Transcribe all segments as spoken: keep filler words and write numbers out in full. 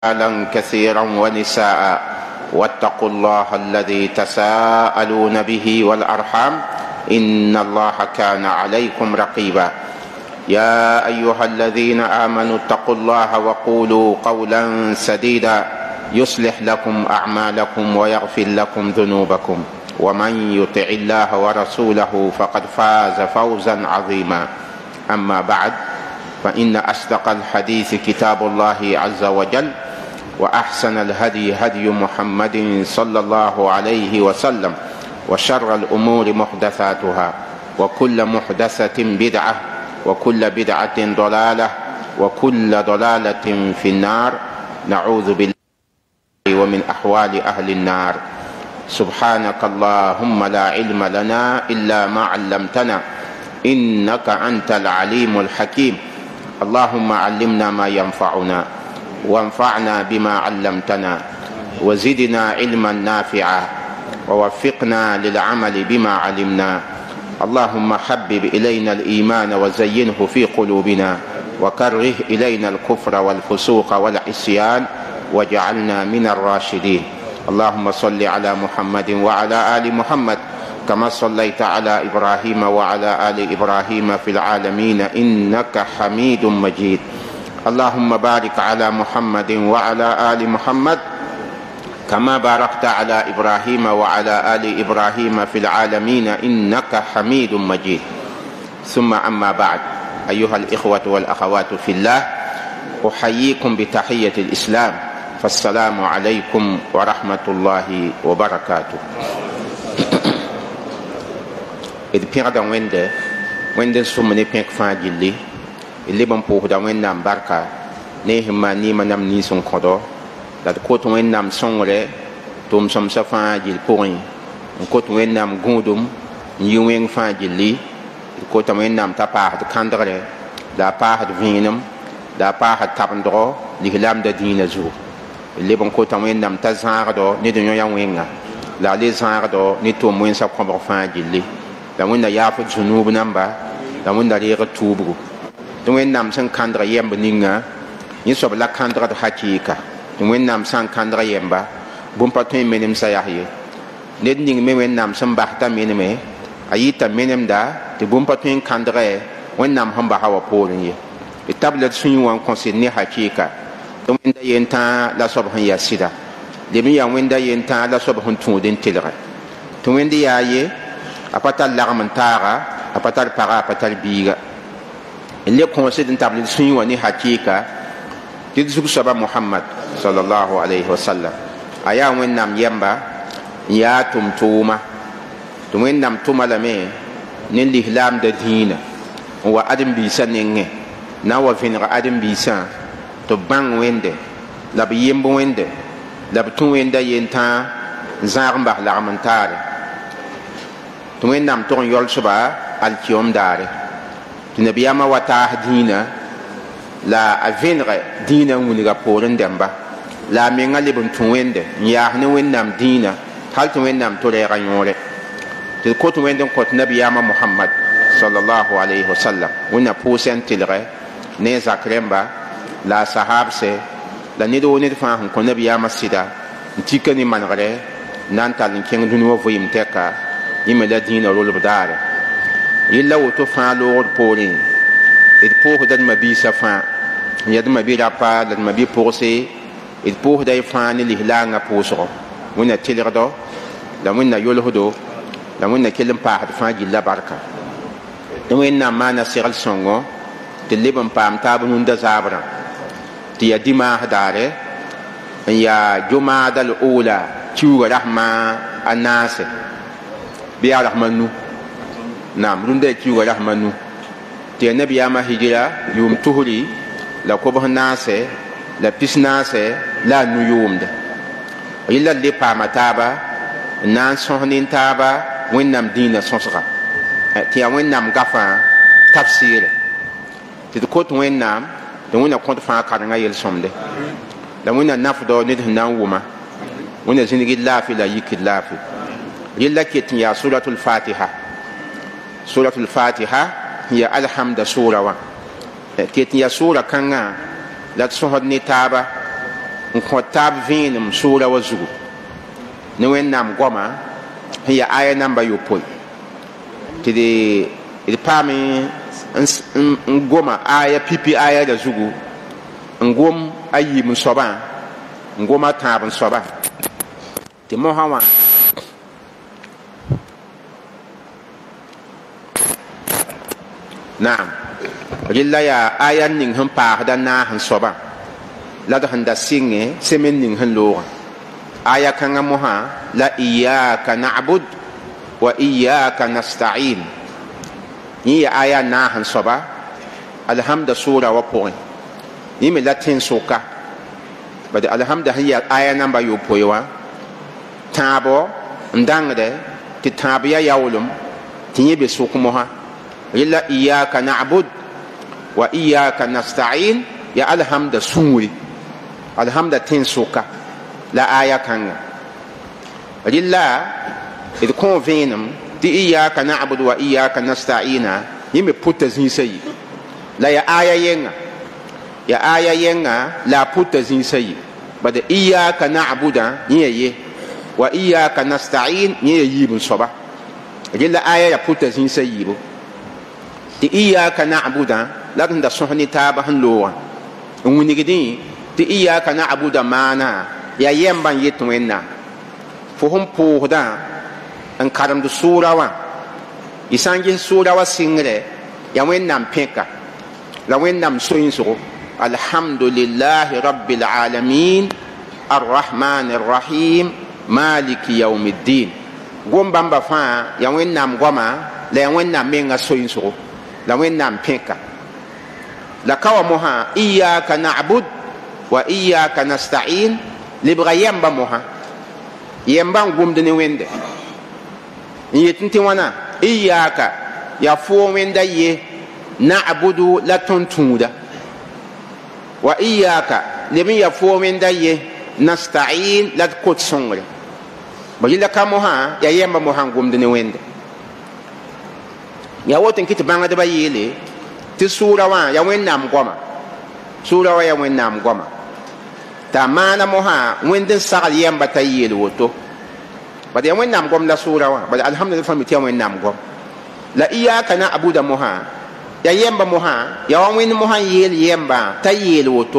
رجالا كثيرا ونساء واتقوا الله الذي تساءلون به والأرحام إن الله كان عليكم رقيبا. يا أيها الذين آمنوا اتقوا الله وقولوا قولا سديدا يصلح لكم أعمالكم ويغفر لكم ذنوبكم ومن يطع الله ورسوله فقد فاز فوزا عظيما. أما بعد، فإن أصدق الحديث كتاب الله عز وجل، وأحسن الهدي هدي محمد صلى الله عليه وسلم، وشر الأمور محدثاتها، وكل محدثة بدعة، وكل بدعة ضلالة، وكل ضلالة في النار. نعوذ بالله ومن أحوال أهل النار. سبحانك اللهم لا علم لنا إلا ما علمتنا إنك أنت العليم الحكيم. اللهم علمنا ما ينفعنا وانفعنا بما علمتنا وزدنا علما نافعا ووفقنا للعمل بما علمنا. اللهم حبب إلينا الإيمان وزينه في قلوبنا وكره إلينا الكفر والفسوق والعصيان واجعلنا من الراشدين. اللهم صل على محمد وعلى آل محمد كما صليت على إبراهيم وعلى آل إبراهيم في العالمين إنك حميد مجيد. اللهم بارك على محمد وعلى آل محمد كما باركت على إبراهيم وعلى آل إبراهيم في العالمين إنك حميد مجيد. ثم أما بعد، أيها الإخوة والأخوات في الله، أحييكم بتحية الإسلام، فالسلام عليكم ورحمة الله وبركاته. إذ بيرد ويند ويند سومني بيك فاجلي اللي بنبوه دا وين نام بركة نيهما نيما نام نيسون كودو دا كوت وين نام سونغري توم سوم سفا جيل بوين كوت وين نام غودوم نيوين فاجلي كوت وين نام تاباه كاندري دا باه فينم دا باه تابندرو لهلام دا دين زو اللي بنكوت وين نام تزاردو ندنيو يا وينغا لا لي زاردو نتوم وين سا كومبر فاجلي da wanda ya fi zunubu nan ba da wanda ya ga tubu don wani nam san kandra yamba ninga yin so bla kandra da hakika don wani nam san kandra yamba bun patun menem sa yahye ne ning me wani nam san bahta meneme ayita menem da te bun patun kandra wani nam hamba hawa polin ye itabla sun wan konse ne hakika don wanda yenta la so ban ya sida de mi ya wanda yenta la so ban tun den tilra to wanda ya ye apatal lagmantara apatal para apatal biga ile conseil d'entable sun wani hakika ti zugu saba Muhammad sallallahu alaihi wasallam aya wennam yamba ya tumtuma to wennam tuma la me nin lihlam da dina wa adam bi sanenge na wa vinra adam bi san to bang wende la bi yembo wende la tun wenda yenta zarmba lagmantara to when nam ton yol suba al kiom dare to nabiyama wata dina la avenre dina muniga poren demba la menga lebon to wende ya ne wen nam dina hal to wen nam to re ranyore to ko to wende ko nabiyama Muhammad sallallahu alaihi wasallam wona posen tilre ne zakremba la sahabse la ne do ne fa hon ko nabiyama sida tikani manre nan tal ken dunu wo yim teka yima la dina rol bdare yilla woto fa lord porin et pour dan mabi safa yad mabi rapa dan mabi porse et pour dai fa ni lihlanga posro wona tilirdo la wona yolhodo la wona kelim pa fa gilla barka to wenna mana siral songo te lebam pam tabun da zabra ti ya dima hadare ya jumadal ula chuga rahma anase biya rahmanu nam runde kiwa rahmanu te nabi ya mahijira yum tuhuri la ko nase la pisnase la nu yumda illa li pa mataba nan sohnin taba wennam dina sonsra te ya wennam gafa tafsir te ko to wennam de wonna ko fa ka nga yel somde la wonna nafdo nid nan wuma wonna zinigi lafi la yikid lafi yilla ketin ya suratul fatiha suratul fatiha hiya alhamda sura wa ketin ya sura kanga la sohod ni taba n kõ taab vẽenem sʋʋra wa zugu ne wẽnnaam goama sẽn yaa aya namba yopoe tɩ d paame n goma aya pipi aya da zugu n gom a yiim n soabã n gom a tãab n soaba tɩ mosã wã naam rɩlla yaa aya ning sẽn paasda naas n soabã la d sẽn da sɩngẽ semen ning sẽn loogã aya kãngã mosã la iyaka na'bud wa iyaka nasta'in yẽ yaa aya naas n soaba alhamda sʋʋra wa pʋgẽ yẽ me la tẽn soka bad alhamda sẽn yaa aya namba yopoe wã tãabɔ n dãngdɛ tɩ tãab ya yaoolem tɩ yẽ be sʋk mosã rɩla iyaka na'bud wa iyaka nasta'in ya alhamda sũuri alhamda tẽn soka la aya kãngã rɩla d kõo vẽenem tɩ iyaka na'bud wa iyaka nasta'ina yẽ me pʋta zĩisã yi la ya aya yenga ya aya yenga la a pʋta zĩisã yi bad iyaka na'buda yẽ ya ye wa iyaka nasta'in yẽ ya yiib n soaba rɩla aya ya pʋta zĩisã yiibo tɩ iyaka na'buda la d sẽn da sõs ne taaba sẽn loogã n wilgdẽ tɩ iyaka na'buda maana yaa yɛmbã n yet wẽnnaam fo sẽn pʋʋsdã n karemd sʋʋra wã y sã n ges sʋʋra wã sɩngrɛ yaa wẽnnaam pẽka la wẽnnaam soɩnsgo alhamdulillahi rabbil alamin arrahman arrahim maliki yaumiddin gom bãmba fãa yaa wẽnnaam goama la yaa wẽnnaam menga soɩnsgo la wẽnnaam pẽka la ka wa mosã iyaka na'bud wa iyaka nasta'in lebga yɛmba mosã yɛmbã n gomd ne wẽnde n yet n tɩ wãna iyaka yaa foo wẽnda ye na'budu la tõnd tũuda wa iyaka leb n yaa foo wẽnda ye nasta'in la d kot sõngre ba yɩla ka mosã yaa yɛmba mosã n gomd ne wẽnde yaa woto n kɩ tɩ bãngdbã yeele tɩ sʋʋra wã yaa wẽnnaam goama sʋʋra wã yaa wẽnnaam goama t'a maana mosã wẽnd n sagl yɛmba t'a yeel woto bad yaa wẽnnaam gom la sʋʋra wã bad alhamdulillah fãmb tɩ yaa wẽnnaam gom la iyaka na'buda mosã yaa yɛmba mosã yaa wa wẽnd mosã n yeel yɛmbã t'a yeel woto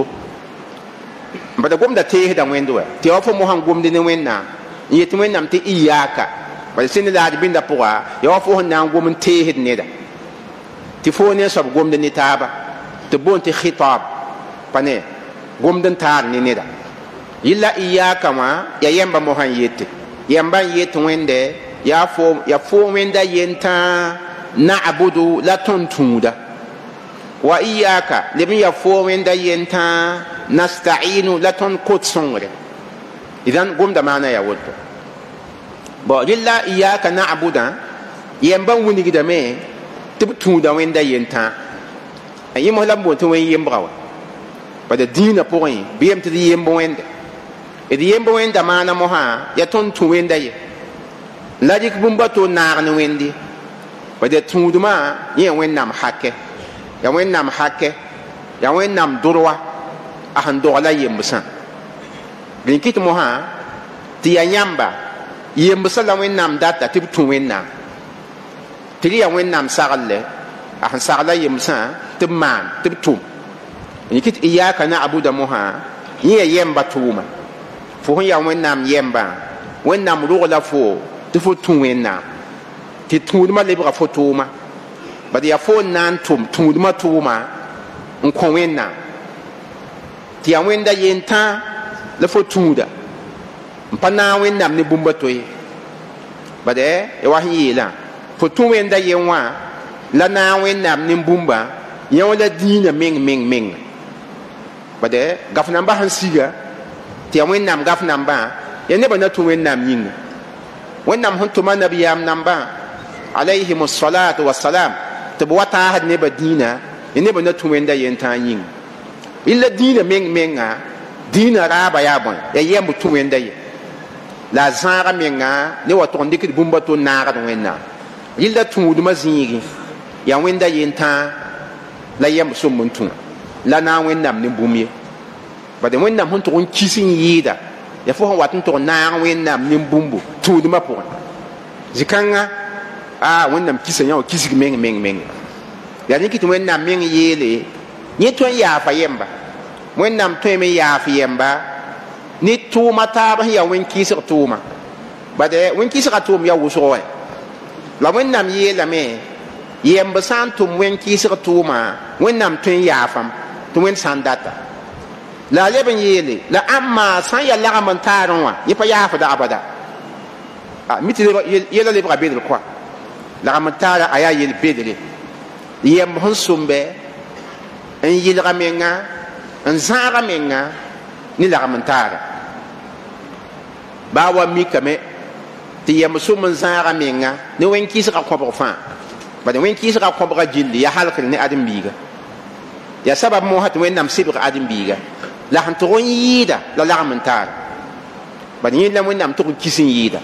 bada gomda teesda wẽnd wɛ tɩ yaa wa fo mosã n gomd ne wẽnnaam n yet wẽnnaam tɩ iyaka bala sẽn la ad bĩnda pʋga yaa wa fo sẽn na n gom n teesd neda tɩ foo ne soab gomd ne taaba tɩ boon tɩ khitaab pa ne gomd n taar ne neda yɩla iyaka wã yaa yɛmba mosã n yette yɛmbã n yet wẽnde yaa foo wẽnda yentã na'budu la tõnd tũuda wa iyaka leb n yaa foo wẽnda yentã nasta'inu la tõnd kot sõngre idan gomda maana yaa woto bo rɩla iyaka na'buda yɛmbã n wilgdame tɩ b tũuda wẽnda yentã yẽ mos la b boon tɩ wẽn yembga wa bada dĩinã pʋgẽ bɩ yem tɩ d yemb wẽnde d yemb wẽnda maana mosã yaa tõnd tũ wẽnda ye la dɩk bũmba to naag ne wẽnde bada tũudmã yẽ yaa wẽnnaam hakɛ yaa wẽnnaam hakɛ yaa wẽnnaam dʋrwa a sẽn dogla yembsã rẽ kɩt mosã tɩ yaa yãmba yembsã la wẽnnaam data tɩ b tũ wẽnnaam tɩ d yaa wẽnnaam saglle a sẽn sagla yembsã tɩ b maan tɩ b tʋm rẽ kɩt iyaka na'buda mosã yẽ yaa yɛmba tʋʋma fo sẽn yaa wẽnnaam yɛmbã wẽnnaam rogla fo tɩ fo tũ wẽnnaam tɩ tũudmã lebga fo tʋʋma bad yaa fo n na n tʋm tũudmã tʋʋma n kõ wẽnnaam tɩ yaa wẽnda yentã la fo tũuda n pa naag wẽnnaam ne bũmba to ye bad ya wa sẽn yeelã fo tũ wẽnda yen wã la naag wẽnnaam ne bũmba yã wã la dĩinã meng meng menga bad gaf nambã sẽn siga tɩ yaa wẽnnaam gaf nambã yaa nebã na tũ wẽnnaam yĩnga wẽnnaam sẽn tʋma nabiyaam nambã alayhim salatu wasalam tɩ b wa taasd nebã dĩinã yaa nebã na tũ wẽnda yentã yĩnga illa dĩinã meng menga dĩinã raaba yaa bõe yaa yɛmb tũ wẽnda ye la a zãaga menga ne wa tʋg n dɩkd bũmba to n naagd wẽnnaam yɩlla tũudmã zĩigẽ yaa wẽnda yentã la yɛmb sõmb n tũ la na n wẽnnaam ne bũmb ye de wẽnnaam sẽn tʋg n kis n yɩɩda ya fo sẽn wat n tʋg n naag wẽnnaam nin-bũmbu tũudmã pʋgẽ zĩ-kãngã a wẽnnaam kisa yã wa kisg meng meng meng yaa rẽ kɩ tɩ wẽnnaam meng yeele yẽ tõe n yaafa yemba wẽnnaam tõeme n yaaf yemba ne tʋʋma taab sẽn yaa wẽn-kɩɩsg tʋʋma bade wẽn-kɩɩsgã tʋʋm yaa wʋsg wɛ la wẽnnaam yeelame yemb sã n tʋm wẽn-kɩɩsg tʋʋma wẽnnaam tõe n yaafam tɩ wẽnd sã n data la a leb n yeele la ãmma sã n yaa lagm n taarẽ wã yẽ pa yaafda abada mi tɩ yɛla lebga bedr koa lagm n taara a yaa yel bedre yemb sẽn sʋmbe n yɩlga menga n zãaga menga ne lagm n taara baa wa mikame tɩ yemb sʋm n zãaga menga ne wẽn-kɩɩsga kõbg fãa bad wẽn-kɩɩsga kõbga gilli yaa halkr ne ãdem-biiga yaa sabab mosã tɩ wẽnnaam sebg ãdem-biiga la sẽn tʋg n yɩɩda la lagm n taara bad yẽ la wẽnnaam tʋg n kis n yɩɩda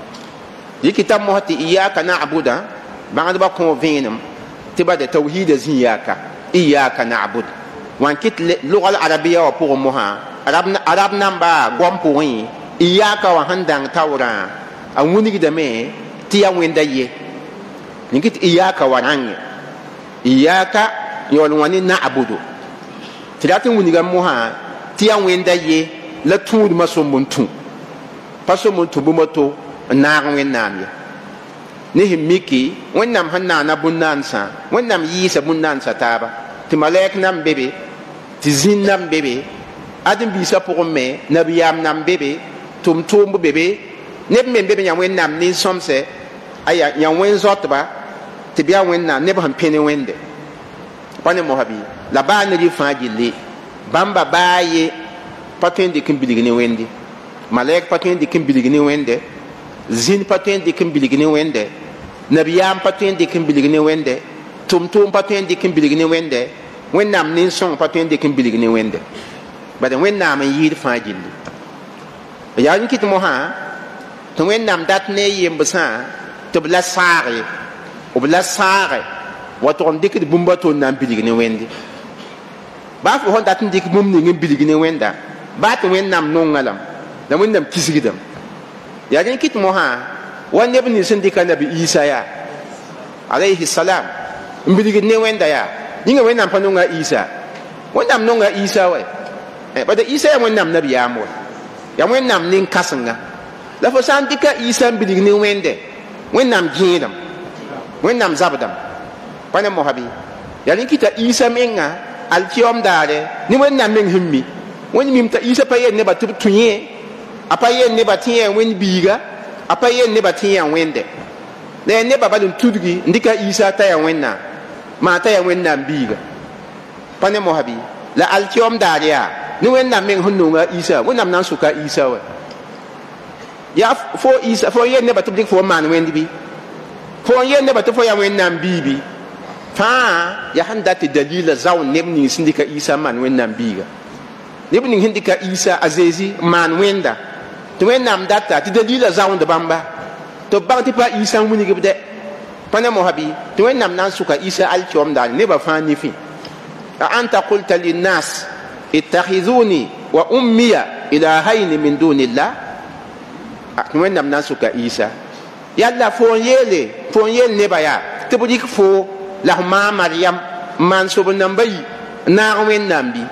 yiki t'a mosã tɩ iyaka na'buda bãgdbã kõ vẽenem tɩ bada tawhiida zĩ-yaaka iyaka na'bud wan kɩt lʋgl arabiya wã pʋgẽ mosã arab namba goam pʋgẽ iyaka wã sẽn dãng taoorã a wilgdame tɩ yaa wẽnda ye yĩnkɩ tɩ iyaka wa rãngẽ iyaka yaool wã ne na'budu tɩ rat n wilga mosã tɩ yaa wẽnda ye la tũudmã sõmb n tũ pa sõmb n tũ bũmb to n naag wẽnnaam ye ne sẽn miki wẽnnaam sẽn naana bũn-naansã wẽnnaam yɩɩsa bũn-naansã taaba tɩ malɛk nam be be tɩ zĩn nam be be ãdem-biisã pʋgẽ me nabiyaam nam be be tʋm-tʋʋmb be be neb me be be yã wẽnnaam nin-sõmsɛ aya yã wẽn-zɔtba tɩ b yaa wẽnnaam neb sẽn pẽne wẽnde pa ne mosã bɩ la baa ne rɩ fãa gilli bãmba baa ye pa tõe n dɩk n bilg ne wẽnde malɛk pa tõe n dɩk n bilg ne wẽnde zĩn pa tõe n dɩk n bilg ne wẽnde nabiyaam pa tõe n dɩk n bilg ne wẽnde tʋm-tʋʋm pa tõe n dɩk n bilg ne wẽnde wẽnnaam nin-sõng pa tõe n dɩk n bilg ne wẽnde bad wẽnnaam n yɩɩd fãa gilli yaa n kɩt mosã tɩ wẽnnaam dat ne yembsã tɩ b la saage b la saage wa tʋg n dɩkd bũmba tʋʋm na n bilg ne wẽnde baa fo sẽn dat n dɩk bũmb ning n bilg ne wẽnda baa tɩ wẽnnaam nongã lame la wẽnnaam kisgdame yaa rẽ kɩt mosã wa neb nins sẽn dɩka nabi isa yaa alayhi salam n bilgd ne wẽnda yaa yĩnga wẽnnaam pa nonga isa wẽnnaam nonga isa wa bada isa yaa wẽnnaam nabiyaam wa yaa wẽnnaam nin-kãsenga la fo sã n dɩka isa n bilg ne wẽnde wẽnnaam gẽedam wẽnnaam zabdam pa ne mosã bɩ yaa rẽ kɩta isa menga alkiyaoom daare ne wẽnnaam meng sẽn mi wẽnd mim t'a isa pa yel nebã tɩ b tũ yẽ a pa yel nebã tɩ yã wẽnd biiga a pa yel nebã tɩ yã wẽnde la yaa nebã bal n tudgi n dɩka isa t'a yaa wẽnnaam maa t'a yaa wẽnnaam biiga pa ne mosã bɩ la alkiyaoom daar yaa ne wẽnnaam meng sẽn nonga isa wẽnnaam na n sʋka isa wa yaa fo isa fo yel nebã tɩ b dɩk fo n maan wẽnd bɩ fo n yel nebã tɩ fo yaa wẽnnaam biibi fãa yaa sẽn dat tɩ dalila zaoon neb ning sẽn dɩka isa n maan wẽnnaam biiga neb ning sẽn dɩka isa a zeezi n maan wẽnda tɩ wẽnnaam data tɩ dalila zaoond bãmba tɩ b bag tɩ pa isa n wilgbdɛ pa ne mosã bɩ tɩ wẽnnaam na n sʋka isa alkiyaoom daare nebã fãa nifẽ a anta qulta linnas ittakhiduni wa ummiya ilahaini min dunillah tɩ wẽnnaam na n sʋka isa yalla fo n yeele fo n yeel nebã yaa tɩ b dɩk fo la f maa maryam n maan sob namba yi n naag wẽnnaam bɩ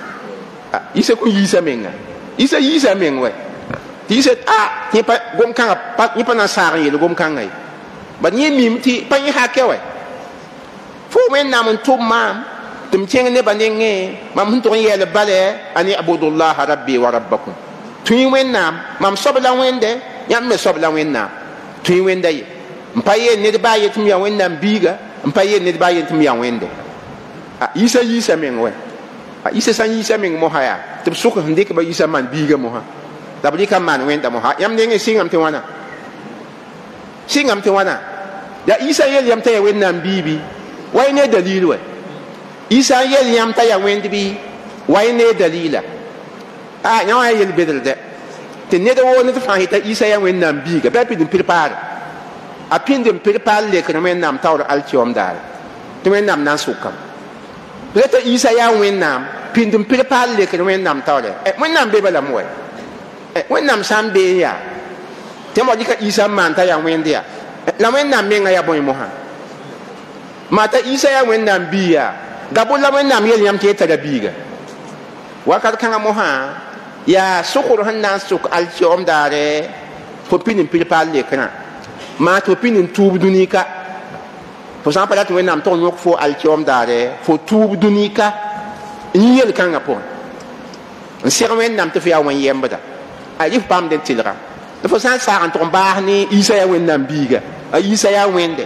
isa kõ yiisa menga isa yiisa meng wɛ tɩ isa a yẽ pa gom-kãngã yẽ pa na n saag n yeel gom-kãngã ye bad yẽ mim tɩ pa yẽ hakɛ wɛ fo wẽnnaam n tʋb maam tɩ m kẽng nebã nengẽ mam sẽn tʋg n yɛɛl bale an ibudullaha rabbi wa rabbakum tũy wẽnnaam mam soab la wẽnde yãmb me soab la wẽnnaam tũy wẽnda ye n pa yeel ned baa ye tɩ m yaa wẽnnaam biiga n pa yeel ned baa ye tɩ m yaa wẽnde isa yiisa meng wɛ isa sã n yiisa meng mosã yaa tɩ b sʋk sẽn dɩkba isa n maan biiga mosã la b rɩka n maan wẽnda mosã yãmb nengẽ sɩngame tɩ wãna sɩngame tɩ wãna yaa isa yel yam t'a yaa wẽnnaam biibi wa ne dalil wɛ isa yel yam t'a yaa wẽnd bɩ wa ne dalila a yã wã yaa yel bedrdɛ tɩ ned woo ned fãa yeta isa yaa wẽnnaam biiga bɩ a pid n pir paare a pĩnd n pir paar lekr wẽnnaam taoor alkiyaoom daare tɩ wẽnnaam na n sʋkame reta isa yaa wẽnnaam pindum pil pal le ke wẽnnaam taoore wẽnnaam be bala moy wẽnnaam sã n bee yaa tɩ mo dɩka isa n maan t'a yaa wẽnd yaa la wẽnnaam menga yaa bõe mosã maa t'a isa yaa wẽnnaam bii yaa gabo la wẽnnaam yel yãmb tɩ y tara biiga wakat kãngã mosã yaa sʋkr sẽn na n sʋk alkiom daare fo pĩnd n pil paal lekrã maa tɩ fo pĩnd n tuub dũnika fo sã n pa rat wẽnnaam tog yõk fo alkiom daare fo tuub dũnika n yel kãngã pʋgẽ n seg wẽnnaam tɩ fo yaa wẽn yembda a yɩ f paamd n tɩlga fo sã n saag n tʋg n baas ne isa yaa wẽnnaam biiga a isa yaa wẽnde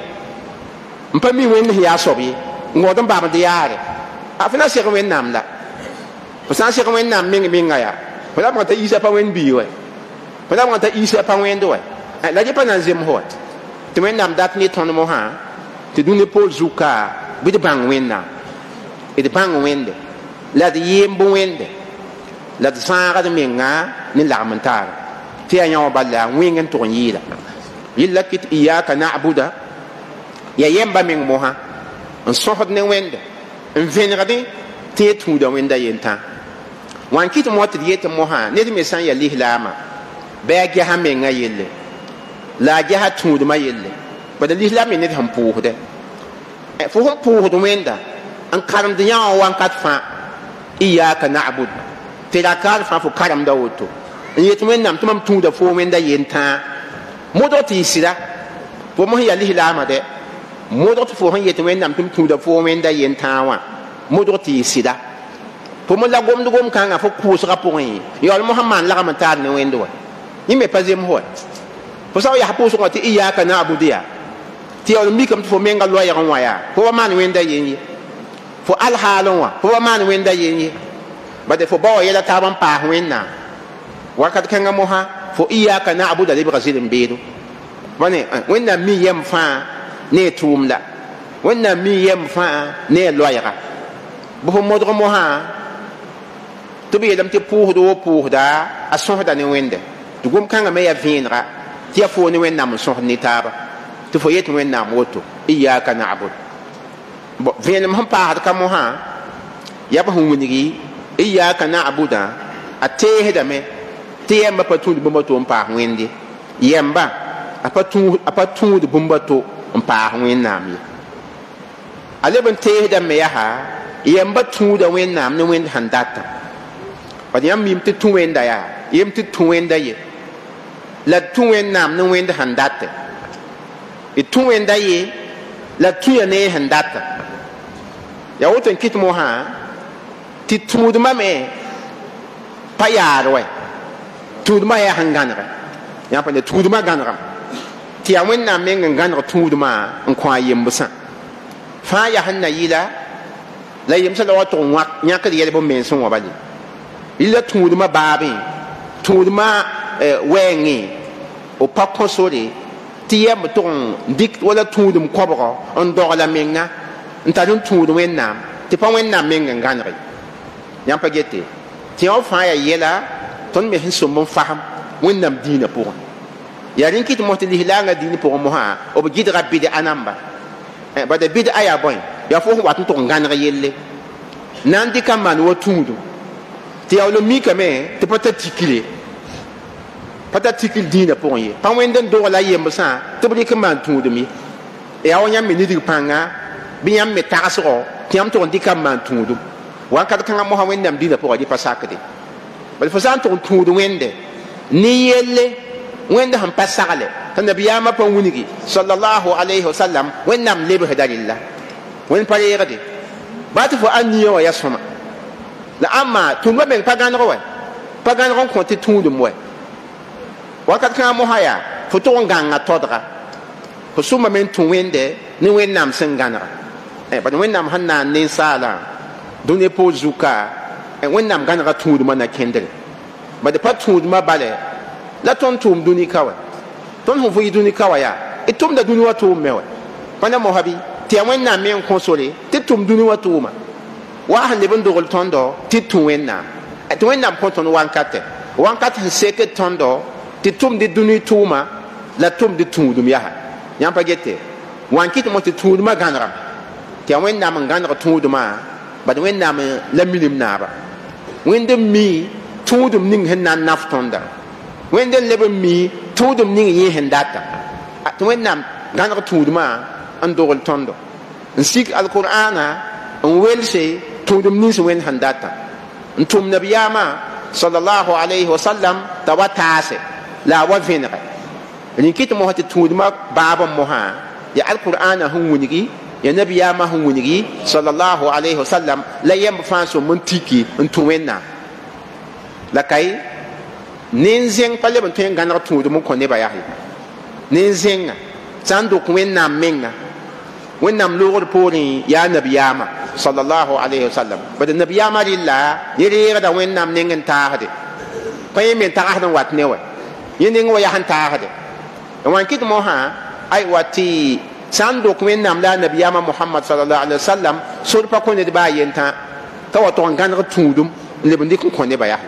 n pa mi wẽnd sẽn yaa soab ye n gõod n babd yaare a fo na seg wẽnnaam la fo sã n seg wẽnnaam meng menga yaa fo la bõng t'a isa pa wẽnd bii wɛ fo la bõng t'a isa pa wẽnd wɛ la dɩ pa na n zems wɛ tɩ wẽnnaam dat ne tõnd mosã tɩ dũni pool zuka bɩ d bãng wẽnnaam d bãng wẽnde la d yemb wẽnde la d zãagd menga ne lagm n taara tɩ yaa yã wã bala wẽng n tʋg n yɩɩla yella kɩt iyaka nabuda ya yemba meng mosã n sõsd ne wẽnde n vẽnegdẽ tɩ yẽ tũuda wẽnda yentã wan kɩt mo tɩ d yetɩ mosã ned me sã n ya lislaamã bɩ a gɛsã menga yelle la a gɛsã tũudmã yelle bala lislaam me ned sẽn pʋʋsdɛ fo sẽn pʋʋsd wẽnda n karemd yã wã wãnkat fãa iyaka nabud tɩ rakaar fãa fo karemda woto n yet wẽnnaam tɩ mam tũuda fo wẽnda yentã modg tɩ y sɩda fo mosẽn ya lislaamã dɛ modg tɩ fo sẽn yet wẽnnaam tɩ m tũuda fo wẽnda yentã wã modg tɩ y sɩda fo mo la gomd gom kãngã fo kʋʋsgã pʋgẽ yaool mosã maan lagm n taar ne wẽnd wa yẽ me pa zems wa fo sa yaa pʋʋsg wã tɩ iyaka nabud yaa tɩ yaool mikame tɩ fo menga loɛɛg n wã yaa fo wa maan wẽnda yen ye fo alhaal n wã fo wa maan wẽnda yen ye bade fo ba wa yɛla taab n paas wẽnnaam wakat kãngã mosã fo iyaka nabuda lebga zɩl n beedo bane wẽnnaam mi yɛm fãa ne y tʋʋm la wẽnnaam mi yɛm fãa ne y loɛɛga bɩ fo modg mosã tɩ b yeelame tɩ pʋʋsd wo pʋʋsda a sõsda ne wẽnde tɩ gom-kãngã me yaa vẽenega tɩ yaa foo ne wẽnnaam n sõsd ne taaba tɩ fo yet wẽnnaam woto iyaka nabud vẽenem sẽn paasd ka mosã yaa b sẽn wilgi iyaka nabudã a teesdame tɩ yɛmba pa tũud bũmba to n paas wẽnde yɛmba a pa tũud bũmba to n paas wẽnnaam ye a leb n teesdame yaa yɛmba tũuda wẽnnaam ne wẽnd sẽn datã bad yãmb mim tɩ tũ wẽnda yaa yem tɩ tũ wẽnda ye la tũ wẽnnaam ne wẽnd sẽn datɛ d tũ wẽnda ye la tũ ya ne sẽn datã yaa woto n kɩt mosã tɩ tũudmã me pa yaad wɛ tũudmã yaa sẽn gãnegɛ yã pa ne tũudmã gãnegame tɩ yaa wẽnnaam meng n gãneg tũudmã n kõ a yembsã fãa yaa sẽn na yɩla la yemsã la wa tʋg n wãk yãkd yɛl bõn mens n wã bale yɩla tũudmã baabẽ tũudmã wɛɛngẽ o pa kõsore tɩ yɛmb tʋg n dɩk wala tũudum kɔbgɔ n dɔgla menga n tar n tũud wẽnnaam tɩ pa wẽnnaam meng n gãnege yãmb pa gete tɩ yã fãa yaa yɛla tõnd me sẽn sõmb n fasem wẽnnaam dĩinã pʋgẽ yaa rẽn kɩt mos tɩ lislaangã dĩin pʋgẽ mosã b gɩdga bɩd-a namba bada bɩd-a yaa bõe yaa fo sẽn wat n tʋg n gãneg yelle na n dɩka n maan wa tũudu tɩ yaool n mikame tɩ pa ta tikre pa ta tikr dĩinã pʋgẽ ye pa wẽnd n dogla yembsã tɩ b rɩk n maan tũudum ye yaa wa yãmb me nidg pãnga bɩ yãmb me tagsgɔ tɩ yãmb tʋg n dɩka n maan tũudum wãnkat kãngã mosã wẽnnaam dĩinã pʋgã dɩ pa sakde bal fo sã n tʋg n tũud wẽnde ne yelle wẽnd sẽn pa sagle t'a nabiyaamã pa wilgi sallallahu alayhi wasallam wẽnnaam lebsda rella wẽnd pa reegde baa tɩ fo a nia wã ya sõma la ãmma tũudmã meng pa gãneg wɛ pa gãneg n kõ tɩ tũudum wɛ wakat kãngã mosã yaa fo tʋg n gãnga tɔdga fo sʋma me n tũ wẽnde ne wẽnnaam sẽn gãnega bad wẽnnaam sẽn naan ninsaalã dũni pool zuka wẽnnaam gãnega tũudmã na kẽndre bad pa tũudmã bale la tõnd tʋʋm dũni ka wɛ tõnd sẽn fo yɩ dũni ka wã yaa d tʋmda dũni wã tʋʋm me wɛ pa na mosã bɩ tɩ ya wẽnnaam me n kõ sore tɩ tʋm dũni wã tʋʋma wa sẽn leb n dogl tõndɔ tɩ tũ wẽnnaam tɩ wẽnnaam kõ tõnd wãnkatɛ wãnkat sẽn sekd tõndɔ tɩ tʋmd dũni tʋʋma la tʋmd tũudum yaa yãmb pa gete wan kɩt mos tɩ tũudmã gãnegame tɩ ya wẽnnaam n gãneg tũudmã bad wẽnnaam la milim naaba wẽnd n mi tũudum ning sẽn na n naf tõnda wẽnd n leb n mi tũudum ning yẽ sẽn data tɩ wẽnnaam gãneg tũudmã n dogl tõndo n sik alqur'ana n welse tũudum nins wẽnd sẽn data n tʋm nabiyaamã sallallahu alayhi wa sallam t'a wa taase la a wa vẽnege rẽ kɩt mosã tɩ tũudmã baab n mosã ya alqur'ana sẽn wilgi ya nabiyaamã sẽn wilgi sallallahu alayhi wa sallam la yemb fãa sõm n tiki n tʋ wẽnnaam la kay nin-zẽng pa leb n tõe n gãneg tũudum n kõ nebã yaa nin-zẽngã sã n dʋk wẽnnaam menga wẽnnaam loogd poorẽ yaa nabiyaamã sallallahu alayhi wa sallam bad nabiyaamã rɩlla yẽ reegda wẽnnaam neng n taasde pa yẽ me n tagsd n wat ne wa yẽ neng wa yaa n taasde wan kɩt mosã aywa tɩ sã n dʋk wẽnnaam la a nabiyaamã mohamad sallallahu alayhi wa sallam sod pa kõ ned baa yentã t'a wa tog n gãneg tũudum n leb n dɩk n kõ nebã yaa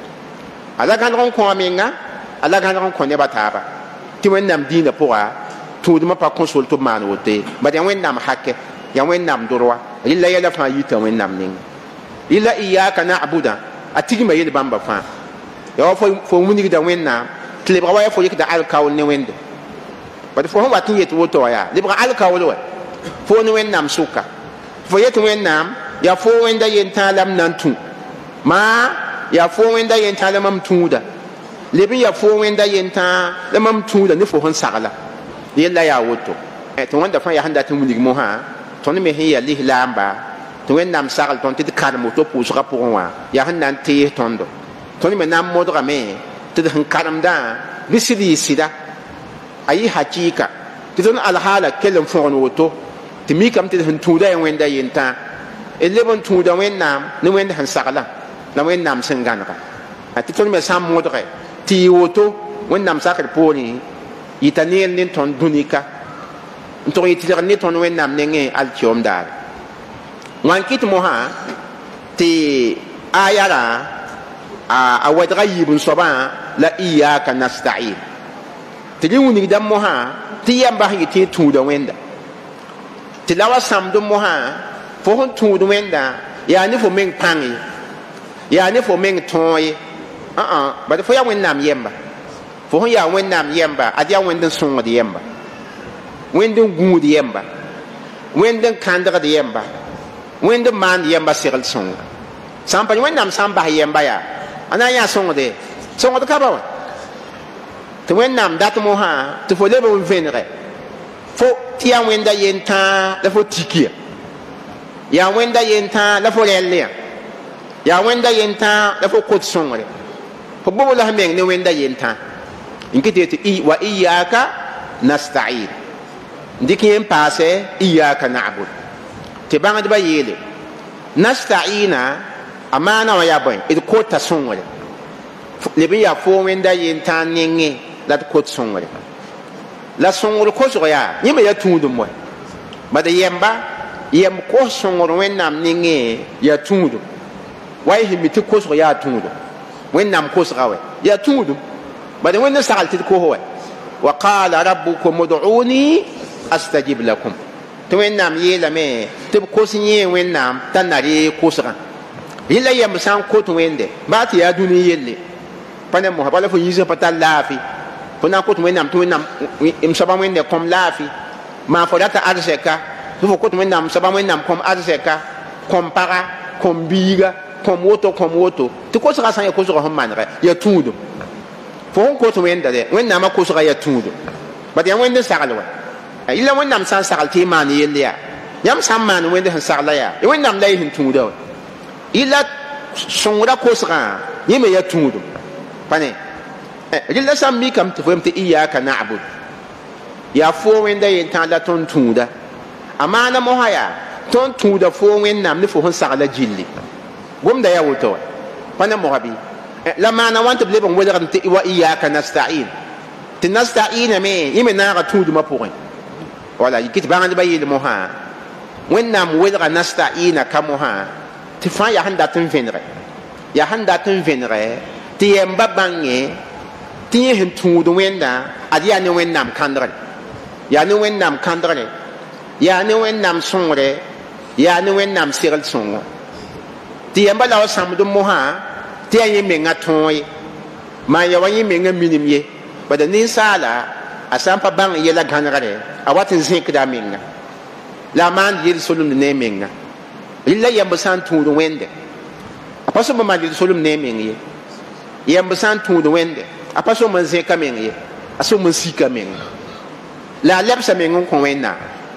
a la gãneg n kõ a menga a la gãneg n kõ nebã taaba tɩ wẽnnaam dĩinã pʋga tũudmã pa kõ sol tɩ b maan wote bad ya wẽnnaam hake ya wẽnnaam dʋrwa rɩla yɛla fãa yita wẽnnaam ninga rɩla iyaka na'buda a tigma yel bãmba fãa ya wa fo wilgda wẽnnaam tɩ lebga wa ya fo yɩkda alkaol ne wẽnde bad fo sẽn wat n yet woto wã yaa lebga alkaol wɛ fo ne wẽnnaam sʋka fo yet wẽnnaam yaa fo wẽnda yentã la m na n tũ maa yaa fo wẽnda yentã la mam tũuda leb n yaa fo wẽnda yentã la mam tũuda ne fo sẽn sagla yella yaa woto tɩ wẽnda fãa yaa sẽn dat n wilg mosã tõnd me sẽn yaa lislaamba tɩ wẽnnaam sagl tõnd tɩ d karem woto pʋʋsgã pʋgẽ wã yaa sẽn na n tees tõndo tõnd me na n modgame tɩ d sẽn karemdã bɩ sɩd yɩ sɩda a yɩ hakɩɩka tɩ tõnd alhaala kell n fõgen woto tɩ mikame tɩ d sẽn tũuda ya wẽnda yentã d leb n tũuda wẽnnaam ne wẽnd sẽn saglã la wẽnnaam sẽn gãnega tɩ tõnd me sã n modge tɩ yɩ woto wẽnnaam sakd poorẽ yɩta neel ne tõnd dũnika n tog yɩ tɩlg ne tõnd wẽnnaam nengẽ alkiom daare wãn kɩt mosã tɩ aya rã a wɛdga yiib n soabã la iyaka nastain tɩ rẽ wilgda mosã tɩ yamba sẽn yɩ tɩ y tũuda wẽnda tɩ la wa sãmd mosã fo sẽn tũud wẽnda yaa ne fo meng pãng ye yaa ne fo meng tõog ye ãã bad fo yaa wẽnnaam yɛmba fo sẽn yaa wẽnnaam yɛmba ad yaa wẽnd n sõngd yɛmba wẽnd n gũud yɛmba wẽnd n kãndgd yɛmba wẽnd n maand yɛmba segl sõnga sã n pa wẽnnaam sã n bas yɛmba yaa a na n yaa sõngde sõngd ka ba wa tɩ wẽnnaam dat mosã tɩ fo leb n vẽnege fo tɩ yaa wẽnda yentã la fo tik ya yaa wẽnda yentã la fo rɛll ya yaa wẽnda yentã la fo kot sõngre fo bobla sẽn meng ne wẽnda yentã n kɩt tɩ wa iyaka nastain dɩk yẽ n paasɛ iyaka na'bud tɩ bãngdbã yeele nastaina a maana wã yaa bõe d kota sõngre leb n yaa fo wẽnda yentã nengẽ la d kot sõngre la sõngr kosg yaa yẽ me yaa tũudum wa bad yɛmba yɛmb kos sõngr wẽnnaam nengẽ yaa tũudum wa y sẽn mi tɩ kosg yaa tũudum wẽnnaam kosga wɛ yaa tũudum bad wẽnd n sagl tɩ d kos wɛ wa qala rabbukum ud'uni astajib lakum tɩ wẽnnaam yeelame tɩ b kos yẽ wẽnnaam t'a na ree kosgã rɩla yɛmb sã n kot wẽnde baa tɩ yaa dũni yelle pa ne mosã bala fo yĩsg pa tar laafɩ fo na n kot wẽnnaam tɩ wẽnnaam m soaba wẽnde kõm laafɩ maa fo rata arzɛka tɩ fo kot wẽnnaam soaba wẽnnaam kõm arzɛka kõm paga kõm biiga kõm woto kõm woto tɩ kosgã sã n ya kosg sẽn manegɛ yaa tũudum fo sẽn kot wẽnda dɛ wẽnnaamã kosga yaa tũudum bad yaa wẽnd n sagl wa yɩla wẽnnaam sã n sagl tɩ y maan yell yaa yãmb sã n maan wẽnd sẽn sagla yaa y wẽnnaam la y sẽn tũuda wa yɩla sõngra kosgã yẽ me yaa tũudum pa ne rɩla sã n mikame tɩ fo yem tɩ iyaka na'bud yaa fo wẽnda yentã la tõnd tũuda a maana mosã yaa tõnd tũuda fo wẽnnaam ne fo sẽn sagla gilli gomda yaa woto wa pa ne mosã bɩ la maana wã tɩ b leb n welgd tɩ wa iyaka nastain tɩ nastaina me yẽ me naaga tũudmã pʋgẽ wala yikɩt bãngdbã yeel mosã wẽnnaam welga nastaina ka mosã tɩ fãa yaa sẽn dat n vẽnege yaa sẽn dat n vẽnege tɩ yɛmba bãngẽ tɩ yẽ sẽn tũud wẽnda ad yaa ne wẽnnaam kãndgre yaa ne wẽnnaam kãndgre yaa ne wẽnnaam sõngre yaa ne wẽnnaam segl sõngo ti yamba la samdu moha ti ayi menga toy ma ya wa yi menga minim ye bada nin sala asampa bang yela ganare awatin zinkda menga la man yel solum ne menga illa yamba san tudu wende apaso ma yel solum ne menga ye yamba san tudu wende apaso man zinka menga ye aso man sika menga la lebsa menga ko wenna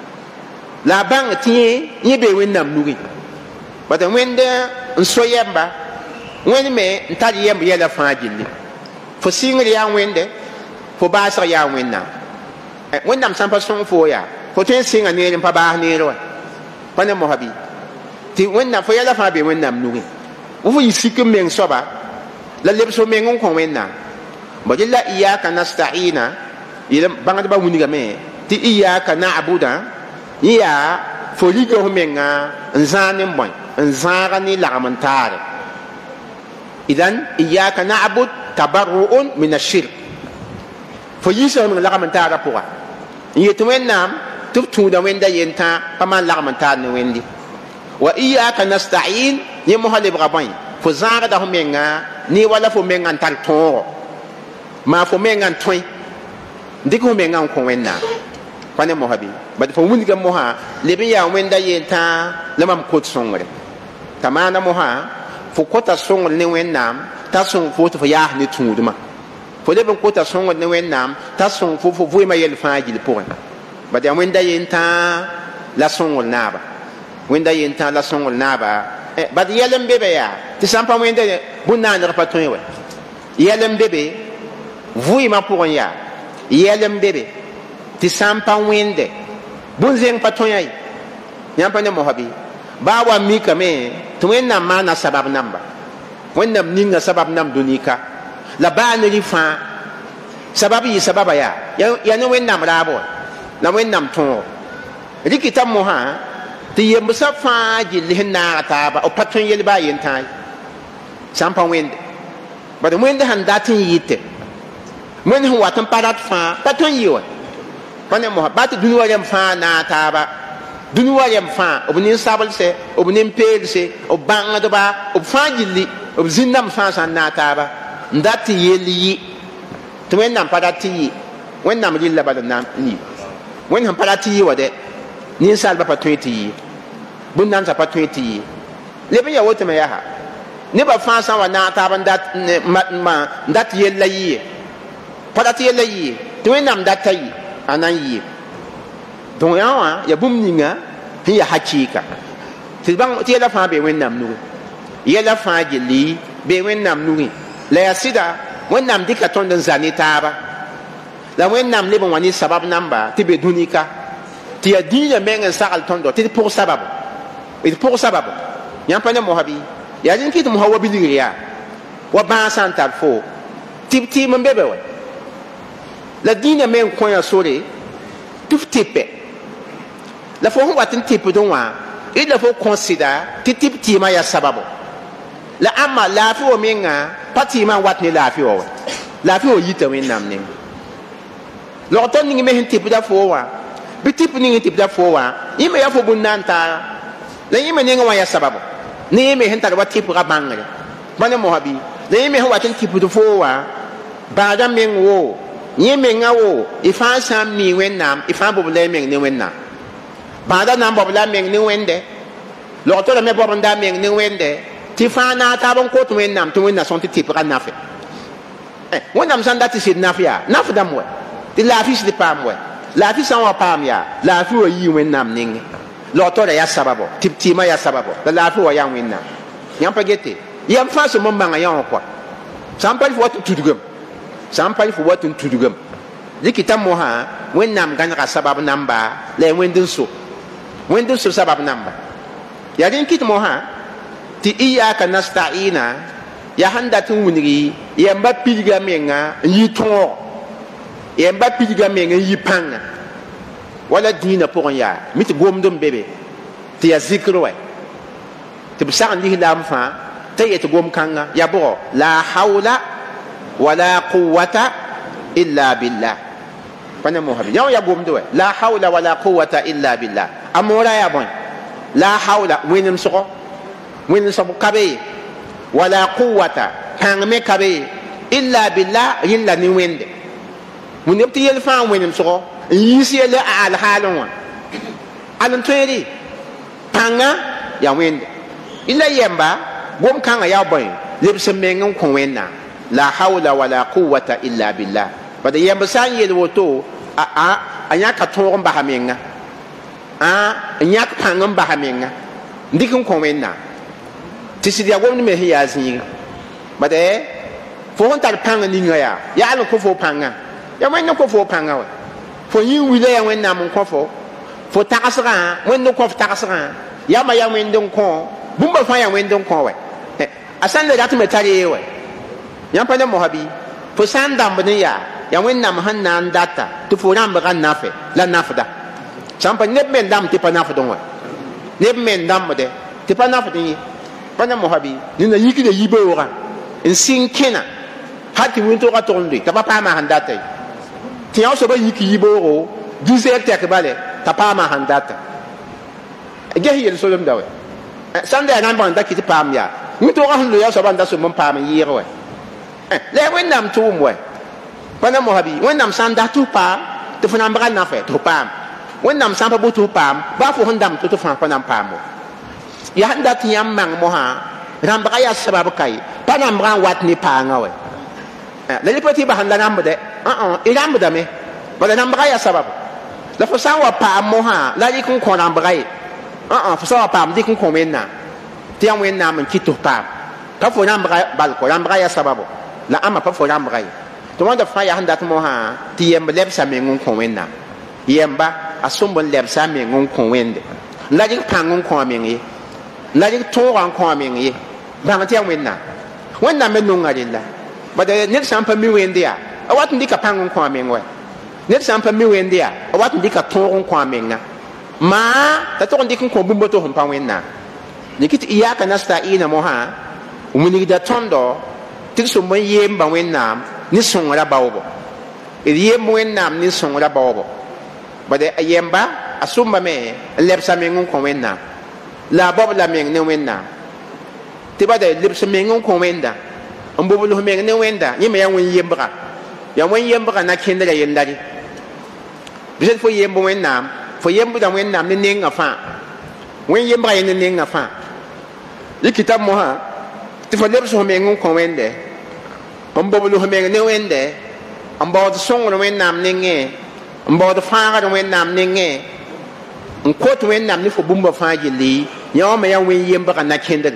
la bang ti ye be wenna nugi bada wende nso yamba wen me ntadi yamba yela fa jilli fo singri ya wende fo baasa ya wenna wennam sampa son fo ya fo ten singa ne pa ba ne ro pana mo habi ti wenna fo yela fa be wennam nugi wo fo yisikum men soba la lebso men ko wenna bo jilla iyyaka nasta'ina yela banga ba wuniga me ti iyyaka na'budu ya fo ligo menga nzanin boy nzara ni lagamentare idan iyyaka na'bud tabarru'un min ash-shirk fo yisa min lagamentare pourra yetu wennam tub tuda wenda yenta paman lagamentare ni wendi wa iyyaka nasta'in ni muhalib rabain fo zara da menga ni wala fo menga tal ton ma fo menga toy ndiko menga ko wenna pane mohabi bad fo wuniga moha lebe ya wenda yenta lamam kot songre tamana moha fo kota songol ne wennam ta song fo to ya ni tunduma fo lebe kota songol ne wennam ta song fo fo voima yel faaji le pour bad ya wenda yenta la songol naba wenda yenta la songol naba eh bad yelem bebe ya ti sampa wenda bunna ndar paton we yelem bebe voima pour ya yelem bebe ti sampa wende bunzen paton yai nyampa ne mohabi ba wa mi kame to wenna mana sabab namba wenna ninga sabab nam dunika la ba ne rifa sabab yi sababa ya ya ne wenna rabo la wenna ton rikita moha ti yemba safa ji lihna ta ba o paton yel ba yin tai sampa wende ba de wende han datin yite men hu watan parat fa paton yiwa pane moha ba ti dunuwa yam fa na ta ba dunuwa yam fa obnin sabal se obnin pel se obanga do ba obfangili obzinnam fa san na ta ba ndati yeli to men nam padati wen nam lilla ba nam ni wen ham padati wade ni salba pa twenty bunnan sa pa twenty le be ya wote me ya ha ne ba fa san wa na ta ba ndat ma ndat yella yi padati yella yi to men nam datai anan yi donc yawa ya bum ninga ya hakika ti bang ti la fa be wennam nu ya la fa jili be wennam nu la ya sida wennam dika ton dan zanita ba la wennam le bon wani sabab namba ti be dunika ti ya dinya mengen sakal tondo ti pour sabab it pour sabab yam pa ne mohabi ya jin kit mohawabi ya wa ba santal fo ti ti mbebe wa la dinya men ko ya sore tuf tipe la fo watin tipe don wa il la fo consider ti tip ti ma ya sababu la amma la fi o menga pati ma wat ni la fi o la fi o yita wen nam ne lo ton ni me hin tipe da fo wa bi tipe ni tipe da fo wa yime ya fo bunanta la yime ni nga ya sababu ni me hin ta wa tipe ga bangare bane mo habi la yime ho watin tipe do fo wa ba da men wo yime nga wo ifa sam mi wen nam ifa bo le men ni wen nam ba da nam bo la men ni wende lo to la me bo nda men ni wende ti fa na ta bon ko to wen nam to wen na son ti tipe ga nafe eh wen nam san dati sid nafe ya nafe dam we ti la fi sid pam we la fi san wa pam ya la fi o yi wen nam ning lo to la ya sababo tip ti ma ya sababo la fi wa ya wen nam yam pa gete yam fa so mo manga ya ko sam pa fo to tudugam sam pa fo wat tudugam likita mo ha wen nam gan ka sabab namba le wen din so wen din so sabab namba ya din kit mo ha ti iyyaka nasta'ina ya handa tun wunigi ya mba pilga menga yi ton ya mba pilga menga yi panga wala dina pour ya mit gomdum bebe ti ya zikro wa ti bisan li lam fa tay et gom kanga ya bo la hawla wala quwwata illa billah pana mo habi ya gomdo wa la hawla wala quwwata illa billah amora ya bon la hawla wenim soko wẽnd soab kabe wala quwwata pãng me kabe illa billah yilla ni wẽnde wẽnd b tɩ yel fãa wẽnem sʋgɔ n yiis yell a alhaalẽ wã al n tõere pãnga yaa wẽnde illa yɛmba gom kãngã yaa bõe lebs n meng n kõ wẽnnaam la hawla wala quwwata illa billah bad yɛmb sã n yel woto a yãka tõog n basa menga n yãk pãng n basa menga n dɩk n kõ wẽnnaam tɩ sɩd yaa gomd me sẽn yaa zĩiga bad fo sẽn tar pãng ninga yaa yaal n kõ fo pãnga ya wẽnd n kõ fo pãnga wa fo yĩn wila ya wẽnnaam n kõ fo fo tagsgã wẽnd n kõ f tagsgã yama ya wẽnd n kõ bũmba fãa ya wẽnd n kõ wa a sã n le ratme tar yee wa yãmb pa ne mosã bɩ fo sã n dãmbd n yaa ya wẽnnaam sẽn na n data tɩ fo rãmbga nafe la nafda sã n pa neb me n dãmb tɩ pa nafd n wa neb me n dãmbde tɩ pa nafd n ye pa ne mosã bɩ nina yikda yibeoogã n sɩng kẽna ha tɩ wẽn-toogã tog n doe t'a pa paama sẽn data ye tɩ yã soaba yik yiboogo dũ-zɛɛg tɛk bale t'a paama sẽn data ges yel solemda we sãn da yaa rãmbg n da kɩ tɩ paam yaa wẽn-toogã sẽn lo yaa soaba n da som n paam n yɩɩg we la ya wẽnnaam tʋʋm we pa ne mosã bɩ wẽnnaam sã n da tɩ f paam tɩ f na n bga nafɛ tɩ f paam wẽnnaam sã n pa bʋ tɩ f paam baa fo sẽn dãmb tɩ tɩ fãa pa na n paam wa yaa sẽn dat tɩ yãmb mang mosã rãmbga yaa sabab ka ye pa na n bga n wat ne paangã we la rɩ pa tɩ y basn la rãmbdɛ y rãmbdame bala rãmbga yaa sabab la fo sã n wa paam mosã la rɩk n kõ rãmbga ye fo sã wa paam dɩk n kõ wẽnnaam tɩ yaa wẽnnaam n kɩt tɩ f paam pa fo rãmbga balko rãmbga yaa sababo la ama pa fo rãmbga ye tɩ wãnda fãa yaa sẽn dat mosã tɩ yɛmb lɛbsa meng n kõ wẽnnaam yɛmba a sõmb n lɛbsa meng n kõ wẽnde la rɩk pãng n kõ a meng ye la rɩk tõogã n kõ a meng ye bãng tɩ yaa wẽnnaam wẽnnaam me nonga rella bad ned sã n pa mi wẽnd yaa a wat n dɩka pãng n kõ a meng wa ned sã n pa mi wẽnd yaa a wat n dɩka tõog n kõ a menga maa t'a tog n dɩk n kõ bũmba tɩ sẽn pa wẽnnaam rɩk tɩ iyaka nasta'ɩɩna mosã wilgda tõndɔ tɩ d sõmb n yeemba wẽnnaam ne sõngrã baoobo d yeemb wẽnnaam ne sõngrã baoobo bad a yɛmba a sõmbame n lɛbsa meng n kõ wẽnnaam la a baob la meng ne wẽnnaam tɩ bada lebs meng n kõ wẽnda n bobls meng ne wẽnda yẽ me yaa wẽn yembga yaa wẽn yembga na kẽndra yella re bɩ fo yemb wẽnnaam fo yembda wẽnnaam ne nengã fãa wẽn yembga ye ne nengã fãa y kɩtab mosã tɩ fo lebs f meng n kõ wẽnde n bobls meng ne wẽnde n baood sõngr wẽnnaam nengẽ n baood fãagd wẽnnaam nengẽ n kot wẽnnaam ne fo bũmba fãa gilli yã wã me yaa wẽn yembga na kẽndre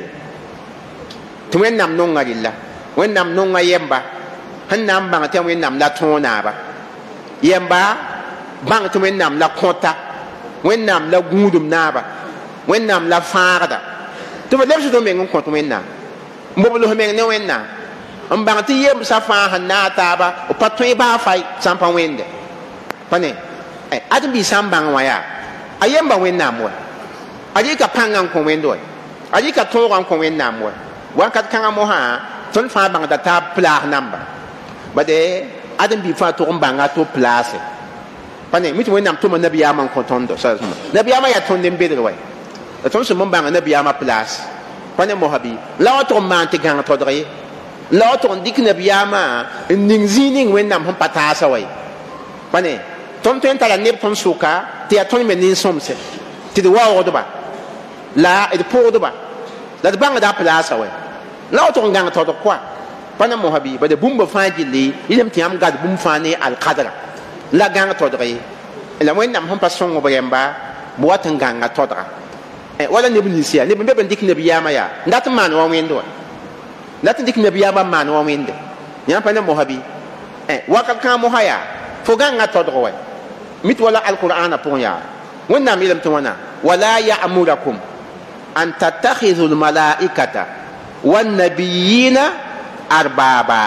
tɩ wẽnnaam nonga rella wẽnnaam nonga yɛmba sẽn na n bãng tɩ wẽnnaam la tõog naaba yɛmba bãng tɩ wẽnnaam la kõta wẽnnaam la gũudum naaba wẽnnaam la fãagda tɩ fo lebsd meng n kõt wẽnnaam n bobls meng ne wẽnnaam n bãng tɩ yembsã fãa sẽn na a taaba b pa tõe baa fa sã n pa wẽnde pa ne ad-n-bɩ sã n bãng wã yaa a yemba wẽnnaam wa a rɩka pãngã n kõ wẽnd wa a rɩka tõogã n kõ wẽnnaam wa wakat kãngã mosã tõnd fãa bãngda taa plaas namba bade ad-n-bɩ fãa tog n bãnga tɩ b plaase pa ne mi tɩ wẽnnaam tʋma nabiyaamã n kõ tõndo nabiyaamã yaa tõnd n bedr wa la tõnd sẽn n bãng nabiyaamã plaas pa ne mosã bɩ la wa tog n maan tɩ gãng tõdg ye la wa tog n dɩk nabiyaamã n ning zĩig ning wẽnnaam sẽn pa taasa wa ye pa ne tõnd tõe n tara neb tõnd sʋka tɩ yaa tõnd me nin-sõmse tɩ d waoogdba la d pʋgdba la d bãngda a plaasa wa la wa tog n gãng tõdg koa pa ne mosã bɩ bada bũmba fãa gilli yɩlm tɩ yãmb gad bũmb fãa ne alkadra la gãng tõdg ye la wẽnnaam sẽn pa sõngb rẽmba bɩ wat n gãnga tõdga wala neb nins yaa neb n be n dɩk nabiyaamã yaa n dat n maan wa wẽnd wa dat n dɩk nabiyaamã n maan wa wẽnde yãmb pa ne mosã bɩ wakat kãa mosã yaa fo gãnga tõdg wa mit wala alqur'ana pʋgẽ yaa wẽnnaam yeelame tɩ wãna wala ya'murakum an tattakhidhu almalaikata wannabiyina arbaba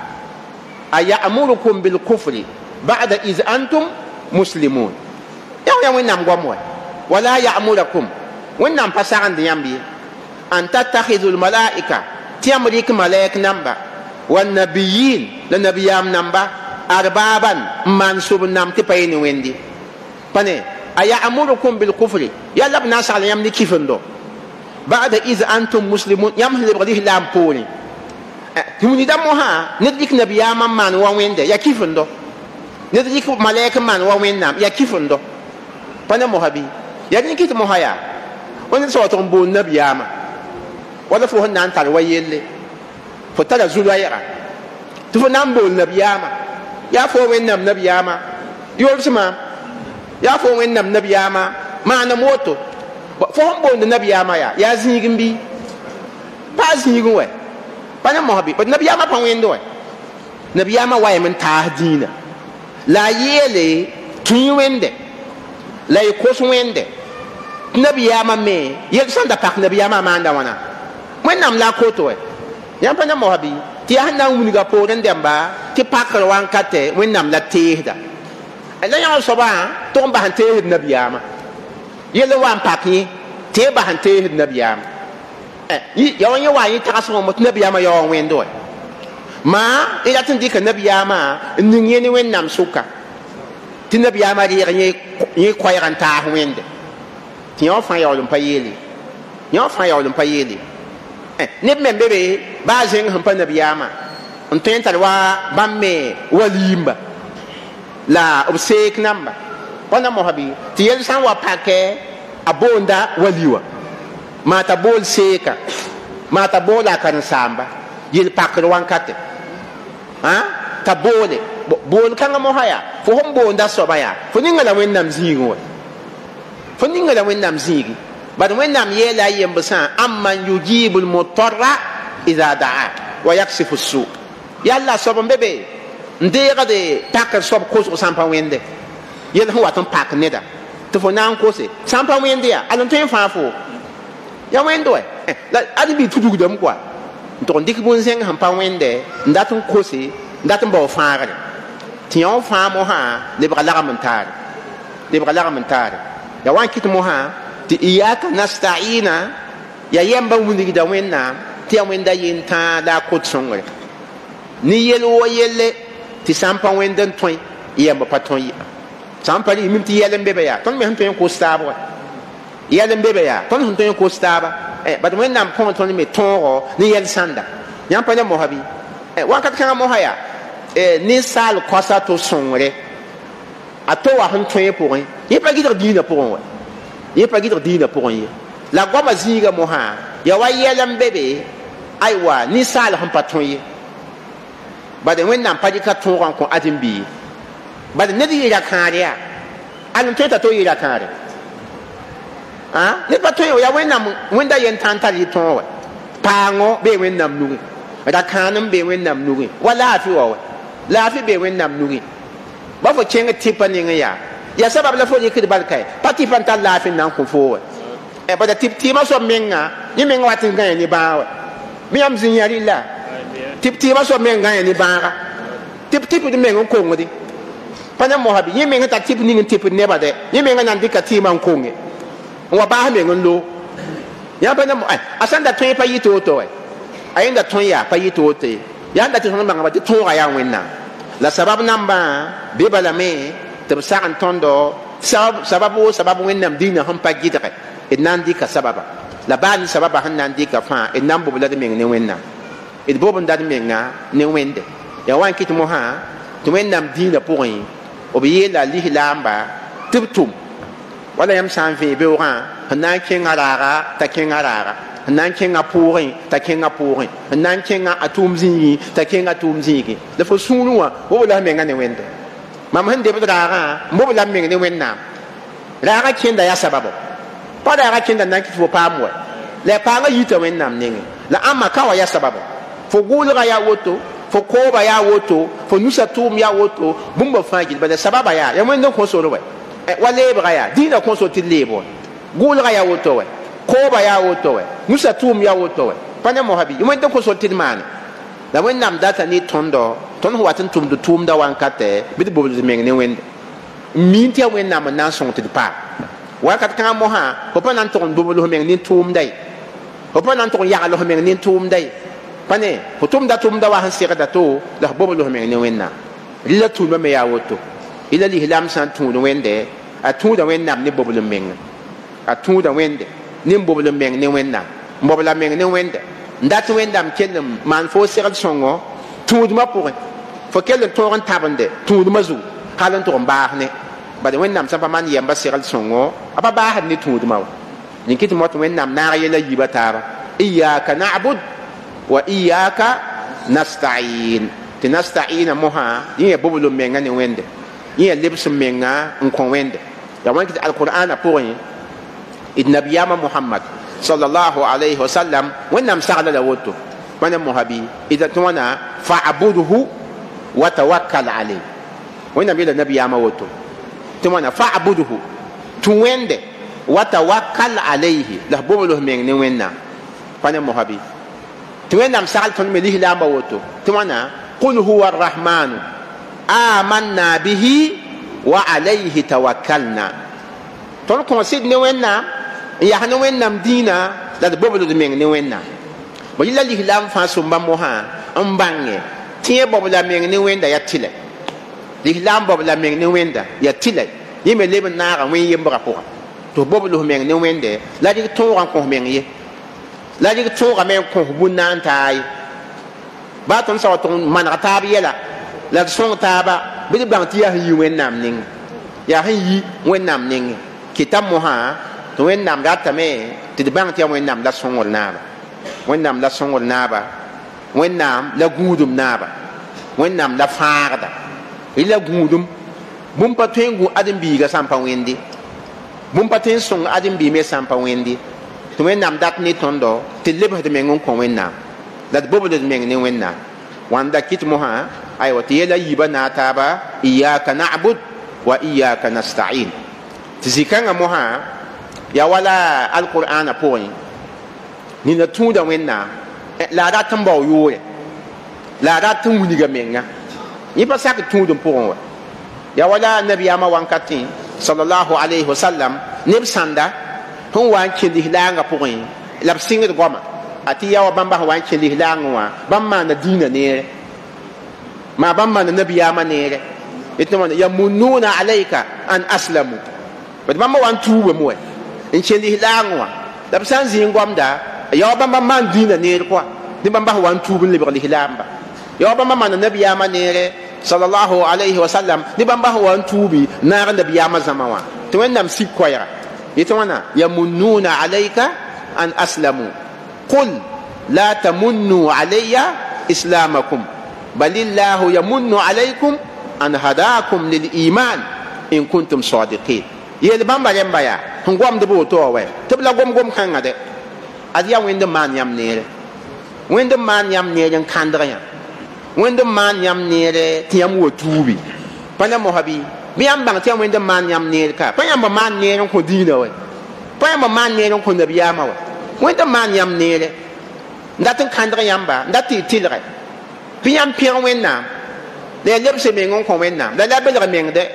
ayamurukum bilkufri ba'da iz antum muslimun yaw ya wẽnnaam goam wa wala ya'murakum wẽnnaam pa sagend yãmb ye an tattakhidhu almalaika tɩ yãmb rɩk malɛk namba wannabiyin la nabiyaam namba arbaban n maan sob nam tɩ pa ye ne wẽnde pa ne ayamurukum bilkufri yalla b na n sagl yãmb ne kifendo بعد إذا أنتم مسلمون يام هلبغديه لام بولي تمني دموها نديك نبي ياما مان وين ده يا كيف ندو نديك ملاك مان وين نام يا كيف ندو بنا مهابي يا نيكيت مهايا وين سواتهم بول نبي ياما ولا فوه نان تال ويلي فتلا زولايرا تفو نام بول نبي ياما يا فوه وين نام نبي ياما يورسما يا فوه وين نام نبي ياما ما أنا موتو فهم بول نبي ياما يا يا زينجن بي با زينجن وين بنا مهابي بس نبي ياما بان وين دوي نبي ياما واي من تاهدينا لا يلي تين وين ده لا يكوس وين ده نبي ياما مي يلسان دا باك نبي ياما ما عندا وانا وين نام لا كوتو يا بنا مهابي تي هنا ونيغا بورن دمبا تي باك روان كاتي وين نام لا تيهدا لا يا صبا توم بان تيهد نبي ياما يلا وان باكي تي بان تيهد نبي ياما يا وان يواي تاسو مت نبي ياما يا وين دوي ما إذا تنديك النبي ياما نيني وين نام سوكا تي نبي ياما دي ني ني كويران تا وين ده تي يو فان يولم بايلي يو فان يولم بايلي نيب مم بيبي بازين هم با نبي ياما انتين تلوا بامي وليمبا لا obsek namba wana mohabi ti yel san wa pake abonda waliwa mata bol seka mata bola kan samba yel pakro wankate ha ta bole bol kan mo haya fo hom bonda so baya fo ninga la wen nam zingo fo ninga la wen nam zigi bad wen nam yela yembusa amman yujibul mutarra idha daa wa yaksifu su yalla so bebe ndega de pakar so ko so sampa wende yel ho waton pak neda to fo nan ko se sampa wende ya alon ten fa fo ya wendo e la adi bi tudu dum kwa to ndik bon zeng ham pa wende ndatun ko se ndatun bo faare ti on fa mo ha le bra la mentar le bra la mentar ya wan kit mo ha ti iyaka nasta'ina ya yamba wundi da wenna ti wenda yinta la ko tsongre ni yelo yelle ti sampa wenden toy yamba paton sampa ni mimti yelen bebe ya ton me hanto ko stabo yelen bebe ya ton hanto ko staba eh bad when nam pon ton me tonro ni yel sanda nyam pa ne mohabi eh wakat kan mo haya eh ni sal kosa to sonre ato wa hanto ye pour ye pa gidir dina pour ye pa gidir dina pour ye la goma zinga mo ha ya wa yelen bebe aiwa ni sal han paton ye bad when nam pa di ka ton ron ko adimbi bad ne di ya kare an teta to yira kare ha ne pa to ya wen nam wen da yen tan tali ton wa pango be wen nam nu da kanam be wen nam nu wala fi wa la fi be wen nam nu ba fo chenga tipa ni ya ya sabab la fo ni kid balkai pati pan tan la fi nan ko fo e ba da tip tima so menga ni menga watin ga ni ba wa mi am zin yari la tip tima so menga ni ba tip tip di menga ko ngodi pana mohabi yeme ngata tip ni ngin tip ne ba de yeme ngana ndika tima nkonge wa ba me ngondo ya pana mo asanda tun pa yito to e ayenda tun ya pa yito te ya nda tun ba ngaba tun ga ya wenna la sabab namba be bala me te sa an tondo sabab sababu sababu wennam dina hum pa gidare e nandi ka sababa la ban sababa han nandi ka fa e nambo bula de me ne wenna e bobo ndad me nga ne wende ya wan kit mo ha to wennam dina pour obiye la lihlamba tibtum wala yam san ve be ora hanan kenga rara ta kenga rara hanan kenga pourin ta kenga pourin hanan kenga atum zingi ta kenga atum zingi le fo sunwa wo la menga ne wende mam hande be rara mo la menga ne wenna rara kenda ya sababu pa rara kenda nan kit fo pamwe le pa nga yita wennam ningi la amma kawa ya sababu fo gulga ya woto fo koba ya woto fo nusa tum ya woto bumba fangil bada sababa ya ya wendo ko so rowe e wale bra ya dina ko so tilebo gulga ya woto we koba ya woto we nusa tum ya woto we pana mohabi wendo ko so tilman la wennam data ni tondo ton watin tum du tum da wankate bid bobul meng ne wende minti ya wennam na son til pa wakat kan mo ha ko panan ton bobul meng ni tum dai ko panan ton ya lo meng ni tum dai pane hutum da tum da wa hansi da to da bobo lo me ne wenna illa tu me ya woto illa li hilam san tu no wende a tu da wenna ne bobo lo men a tu da wende ne bobo lo men ne wenna mbobla meng ne wende ndat wendam kellem man fo segal songo tuudma pour fo kellem toran tabande tuudma zu halan to mbaahne bade wendam sapa man yamba segal songo aba baah ni tuudma ni kiti mot wendam na yela yiba tara iyyaka na'bud wa iyyaka nasta'in tinasta'in moha ni boblo menga ne wende ni lebs menga en kon wende ya wan kiti alquran pour id nabiyama muhammad sallallahu alayhi wa sallam wannam sa'ala la woto wana muhabi ida tuna fa'buduhu wa tawakkal alayhi wannam ila nabiyama woto tuna fa'buduhu tuwende wa tawakkal alayhi la boblo men ne wenna wana muhabi tuwendam sa'al tun melihi lamba woto tuna qul huwa arrahman amanna bihi wa alayhi tawakkalna ton ko sid ne wenna ya hanu wennam dina la de boblo de meng ne wenna bo yilla li lam fa sumba mo ha on bange tie bobla meng ne wenda ya tile li lam bobla meng ne wenda ya tile yime leben na ga wen yembra ko to boblo meng ne wende la di to ran ko meng ye la di to ga meng ko bunan tai ba ton sa ton man ta bi yela la son ta ba bi bang ti ya yi wennam ning ya yi wennam ning kitam mo ha to wennam rata me ti bang ti wennam la songol naba wennam la songol naba wennam la gudum naba wennam la faarda ila gudum bum pa tengu adin bi ga sampa wendi bum pa ten song adin bi me sampa wendi to wennam dat ni tondo ti lebe de mengon ko wennam la bobo de meng ni wennam wanda kit mo ha ay wati yela yiba na taba iyyaka na'bud wa iyyaka nasta'in tizikanga mo ha ya wala alquran point ni na tunda wenna la da tambaw yoye la da tuni ga menga ni pa sak tunda point ya wala nabiyama wankati sallallahu alayhi wasallam nib sanda hon wan kindi hilanga point la singi goma ati ya bamba wan kindi hilanga wa bamma na dina ne ma bamma na nabiyama ne itoma ya mununa alayka an aslamu but bamba wan tuwe mo in chendi langwa da san zin gwamda ya bamba man dina ne ko ni bamba wan tubun le bi hilamba ya bamba man nabiya manere sallallahu alayhi wa sallam ni bamba wan tubi na nabiya mazamawa to wannam sikoya yito wana yamununa alayka an aslamu qul la tamunnu alayya islamakum balillahu yamunnu alaykum an hadakum lil iman in kuntum sadiqin yel bamba yamba ya ngom de bo to we te bla gom gom kanga de adiya wende man yam nere wende man yam nere en kandra ya wende man yam nere tiyam wo tubi pana mo habi mi am bang tiyam wende man yam nere ka pa yam man nere ko dina we pa yam man nere ko nabiya ma we wende man yam nere ndatin kandra yamba ndati tilre pi yam pian wenna le lebse me ngon ko wenna la la belre mengde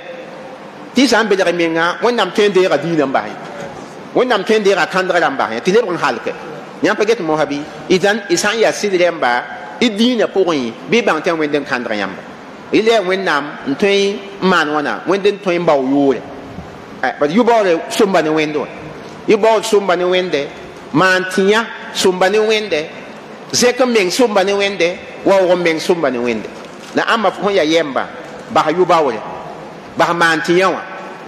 ti san be dare menga wonnam tende ga dina mbaay wonnam tende ga kandra mbaay ti lebon halke nyam paget mo habi idan isan ya sidremba idina pourri bi ban tan wenden kandra yamba ile wonnam ntoy man wana wenden toy mbaw yure eh but you bore sumba ne wendo you bore sumba ne wende man tinya sumba ne wende zeka meng sumba ne wende wa wo meng sumba ne wende na amma fo ya yemba ba yu bawle ba man ti yawa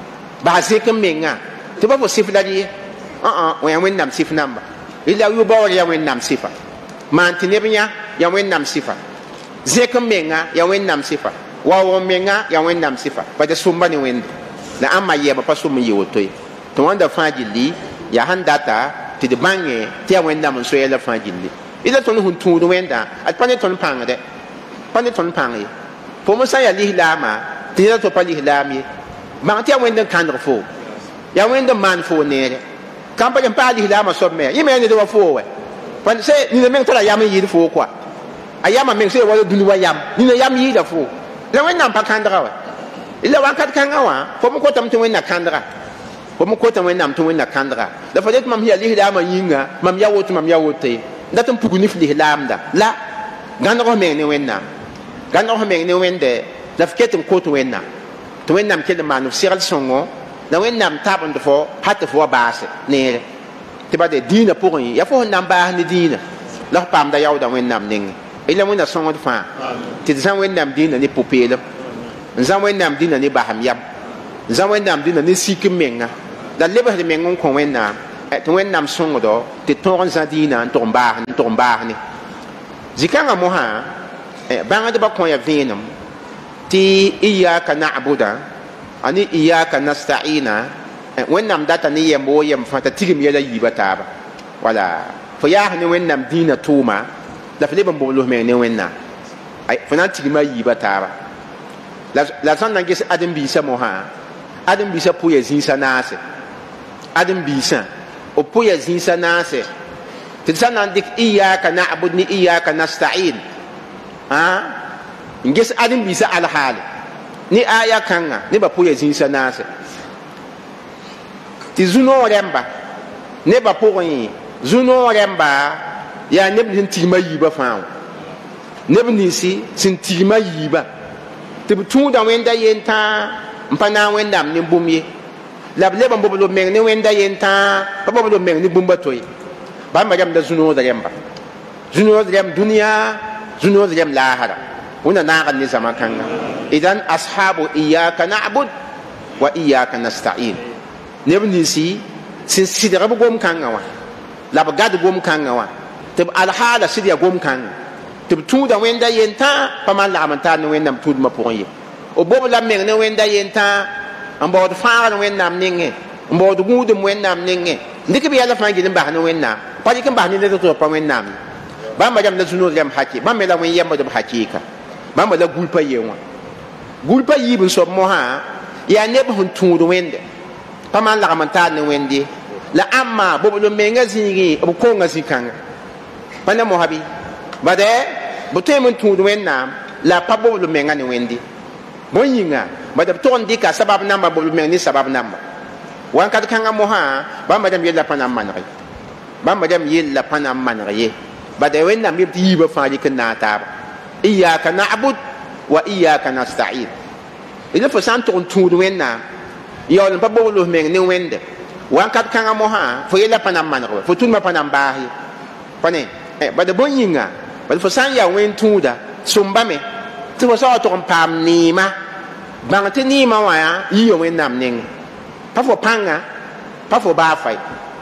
ba zekem menga to ba fo sifla di ah ah wa wen nam sif namba ila yu ba ya wen nam sifa man ti nebnya ya wen nam sifa zekem menga ya wen nam sifa wa wo menga ya wen nam sifa ba da sumba ni wen na amma ye ba pa sum yi wotoy to wanda fajili ya handata ti de bange ti ya wen nam so ya fajili ila ton hun tu do wenda at pa ne ton pangade pa ne ton pangi fo mo sa ya lihlama tira to pali hilami ma ti awen den kan fo ya wen den man fo nere kan pa jam pali hilama so me yime ne do fo we pan se ni men tala yam yi fo kwa ayama men se wa dunu wa yam ni ne yam yi da fo la wen nan pa kan dra we ila wan kat kan awa fo mo ko tam to wen na kan dra fo mo ko tam wen nam to wen na kan dra da fa det mam hiya li hilama yinga mam ya wotu mam ya wote ndatum puguni fi hilamda la ganro me ne wen na ganro me ne wen de la fketum ko to wenna to wenna kel manu siral songo na wenna tabon fo hatta fo baase ne tɩ ba de dĩinã pʋgẽ ya fo sẽn na n baas ne dĩinã la f paamda yaooda wẽnnaam nengẽ la wẽnna sõngd fãa tɩ d zã wẽnnaam dĩinã ne pʋ-peelem n zã wẽnnaam dĩinã ne basem yam n zã wẽnnaam dĩinã ne sik n menga la lebsd meng n kõ wẽnnaam tɩ wẽnnaam sõngdo tɩ tõog n zã dĩinã n tʋg n baas n tʋg n baas ne zĩ-kãngã mosã bãngdbã kõ ya vẽenem tɩ iyaka na'buda ani iyaka nasta'ina wẽnnaam data ne yɛmb wo yɛmb fãa t'a tigim yɛla yiibã taaba wala fo yaas ne wẽnnaam dĩinã tʋʋma la fo leb n bʋblf meng ne wẽnnaam fo na n tigma yiibã taaba la sãn na n ges ãdem-biisã mosã ãdem-biisã pʋ ya zĩisã naase ãdem-biisã b pʋ ya zĩisã naase tɩ d sã n na n dɩk iyaka na'bud ne iyaka nasta'in n ges ãdem-biisã alhaale ne aya kãngã nebã pʋ ya zĩisã naase tɩ zu-noog rẽmba nebã pʋgẽ zu-noog rẽmba yaa neb sẽn tigma yiibã fãa wã neb ninsi sẽn tigma yiibã tɩ b tũuda wẽnda yentã n pa na n wẽnnaam ne bũmb ye la b leb n bobl b meng ne wẽnda yentã pa bobl b meng ne bũmba toye bãmba rẽmda zu-nood rẽmba zu-nood rẽmb dũniyã zu-nood rẽmb laasara wẽnna naagd ne zãma kãnga idan ashabu iyaka na'bud wa iyaka nasta'in neb ninsi sẽn sɩdg b gom-kãngã wã la b gad gom-kãngã wã tɩ b alhaala sɩd ya gom-kãngã tɩ b tũuda wẽnda yentã pa man lagm n taad ne wẽnnaam tũudmã pʋgẽ ye b bob la meng ne wẽnda yentã n baood fãagr wẽnnaam nengẽ n baood gũudum wẽnnaam nengẽ dɩk b yɛla fãa gill n bas ne wẽnnaam pa dɩk n bas ne ned tɩ pa wẽnnaam ye bãmba rãmb la zu-nood rãmb hake bãmb me la wẽn-yɛmbd b hakɩɩka bãmba la gulpa ye wã gulpa yiib n soab mosã yaa neb sẽn tũud wẽnde pa man lagm n taad ne wẽnd ye la ãmma bobl n menga zĩigẽ b konga zĩ-kãnga pa ne mosã bɩ bade b tõem n tũud wẽnnaam la pa bobl n menga ne wẽnde bõe yĩnga bad b tog n dɩka sabab namba bobl meng ne sabab namba wãnkat kãngã mosã bãmba rãmb yella pa na n maneg ye bãmba rãmb yella pa na n maneg ye bad wẽnnaam yeb tɩ yiibã fãa rɩk n na n taaba iyaka na'bud wa iyaka nasta'in ila fo sã n tʋg n tũud wẽnnaam yaool n pa bobl f meng ne wẽnde wãnkat kãngã mosã fo yella pa na n manegba fo tũudmã pa na n baas ye pa ne bad bõe yĩnga bad fo sã n yaa wẽn tũuda sʋmbame tɩ fo sa wa tʋg n paam neema bãng tɩ neemã wã yɩya wẽnnaam nengẽ pa fo pãnga pa fo baafa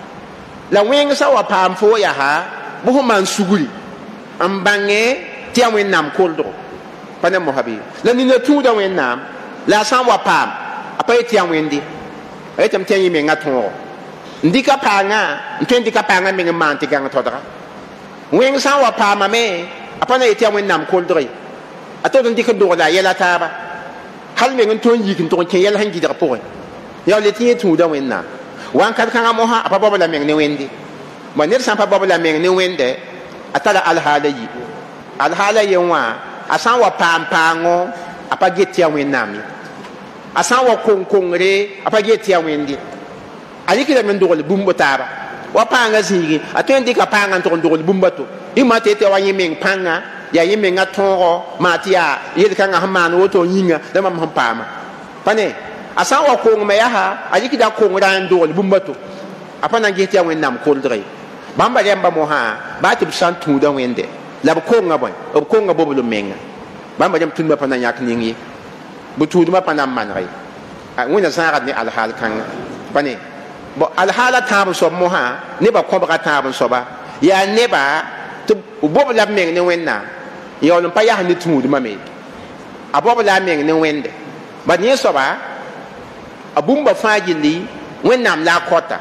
la wẽng sa wa paam fo yaa bɩ fo maan sugri n bãngẽ tɩ ya wẽnnaam koldgo pa ne mosã bɩ la nina tũuda wẽnnaam la a sã n wa paam a pa yetɩ ya wẽnde a yetame tɩ ya yẽ menga tõogo n dɩka paangã n tõe n dɩka paangã meng n maan tɩ gãng todga wẽng sã n wa paamame a pa na yetɩ ya wẽnnaam koldge a tod n dɩk n dogla a yɛla taaba hal meng n tõe n yik n tʋg n kẽ yɛl sẽn gɩdg pʋgẽ yaa le tɩ yẽ tũuda wẽnnaam wãnkat kãngã mosã a pa babla meng ne wẽnde ma ned sã n pa babla meng ne wẽnde a tara alhaala yi alhaala yen wã a sã n wa paam paango a pa get tɩ ya wẽnnaam ye a sã n wa kong-kongre a pa get tɩ ya wẽnde a rɩkdame n dogl bũmb taaba wa paanga zĩigẽ a tõe n dɩka paangã n tʋg n dogl bũmba to yĩma tɩ yetɩ wa yẽ meng pãnga yaa yẽ menga tõogo maa tɩ yaa yel-kãngã sẽn maan woto yĩnga la mam sẽn paama pa ne a sã n wa kongme yaa a rɩkda kongrã n dogl bũmba to a pa na n ges tɩ ya wẽnnaam koldge ye bãmba rẽmba mosã baa tɩ b sã n tũuda wẽnde la b konga bõe b konga bobl menga bãmba rẽmb tũudmã pa na n yãk ning ye b tũudmã pa na n maneg ye wẽnna zãagd ne alhaal kãnga pa ne alhaala tãab n soab mosã nebã kõbga tãab n soaba yaa nebã tɩ b bob la b meng ne wẽnnaam yaool n pa yas ne tũudmã me a bob la a meng ne wẽnde bad yẽ soaba a bũmba fãa gilli wẽnnaam la a kɔta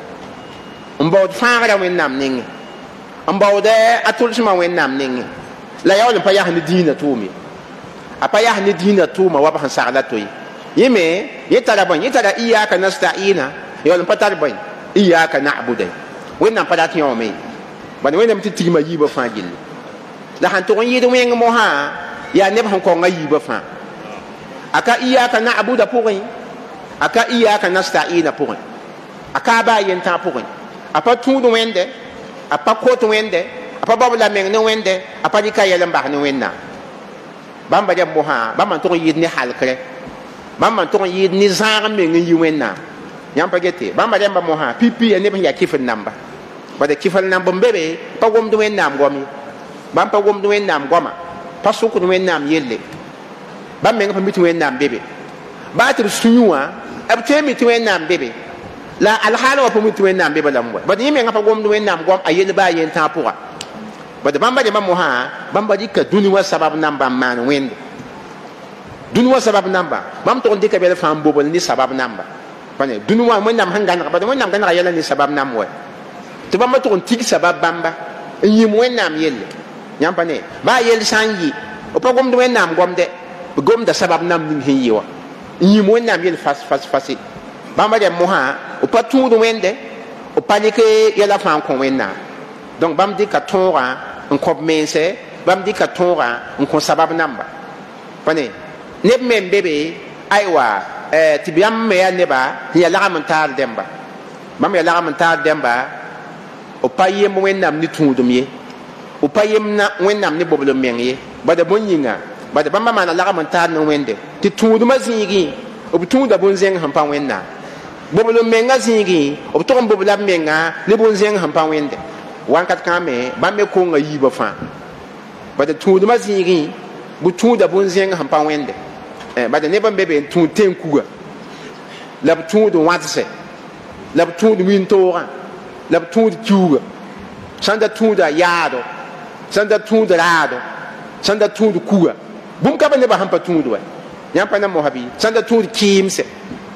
n baood fãagrã wẽnnaam nengẽ n baood a tʋlsmã wẽnnaam nengẽ la yaool n pa yas ne dĩinã tʋʋm ye a pa yas ne dĩinã tʋʋma wa b sẽn sagla to ye yẽ me yẽ tara bõe yẽ tara iyaka nasta'ina yaool n pa tar bõe iyaka na'buda wẽnnaam pa dat yõome ye bad wẽnnaam tɩ tigma yiibã fãa gilli la sãn tʋg n yɩɩd wẽng mosã yaa neb sẽn kõnga yiibã fãa a ka iyaka na'buda pʋgẽ a ka iyaka nasta'ina pʋgẽ a ka baa yentã pʋgẽ a pa tũud wẽnde a pa kot wẽnde a pa babla meng ne wẽnde a pa dɩka yɛl n bas ne wẽnnaam bãmba rẽmb mosã bãmb n tʋg n yɩɩd ne halkrɛ bãmb n tʋg n yɩɩd ne zãag n meng n yi wẽnnaam yãmb pa gete bãmba rẽmba mosã pipi ya neb sẽn yaa kɩf n namba ba de kifal nam bombebe pa gom du wen nam gomi bam pa gom du wen nam goma pa suku du wen nam yelle bam me nga pa mitu wen nam bebe ba tu sunyuwa ab temi tu wen nam bebe la al hala wa pa mitu wen nam bebe lamwa ba de me nga pa gom du wen nam gom ayel ba yen ta puga ba de bamba de mamu ha bamba dikka duni wa sabab nam bam man wende duni wa sabab namba bam to dikka be fam bobol ni sabab namba pane duni wa mo nam hanga na ba de mo nam kana yela ni sabab nam wa to bamba to tik sabab bamba yi mo nam yelle nyam pane ba yel sangi o pa gom de nam gom de gom da sabab nam ni hin yiwa yi mo nam yel fas fas fasi bamba de mo ha o pa tu do wende o pa ni ke yela fam ko wenna donc bam dikka tora en kop mense bam dikka tora en ko sabab namba pane neb men bebe aywa eh tibiyam me ya neba ya lagam tar demba bam ya lagam tar demba o payem wennam ni tundum ye o payem na wennam ni boblo menye bada bonyinga bada bamba mana lagam tar no wende ti tundum azigi o tunda bonzen han pa wenna boblo menga zigi o to boblo menga ni bonzen han pa wende wankat kame bamme ko nga yiba fa bada tundum azigi bu tunda bonzen han pa wende eh ba de ne ban bebe tun ten kuga la tun do watse la tun do min tora la tun do kuga sanda tun da yado sanda tun da rado sanda tun do kuga bum ka ba ne ba hampa tun do nyam pa na mo habi sanda tun do kimse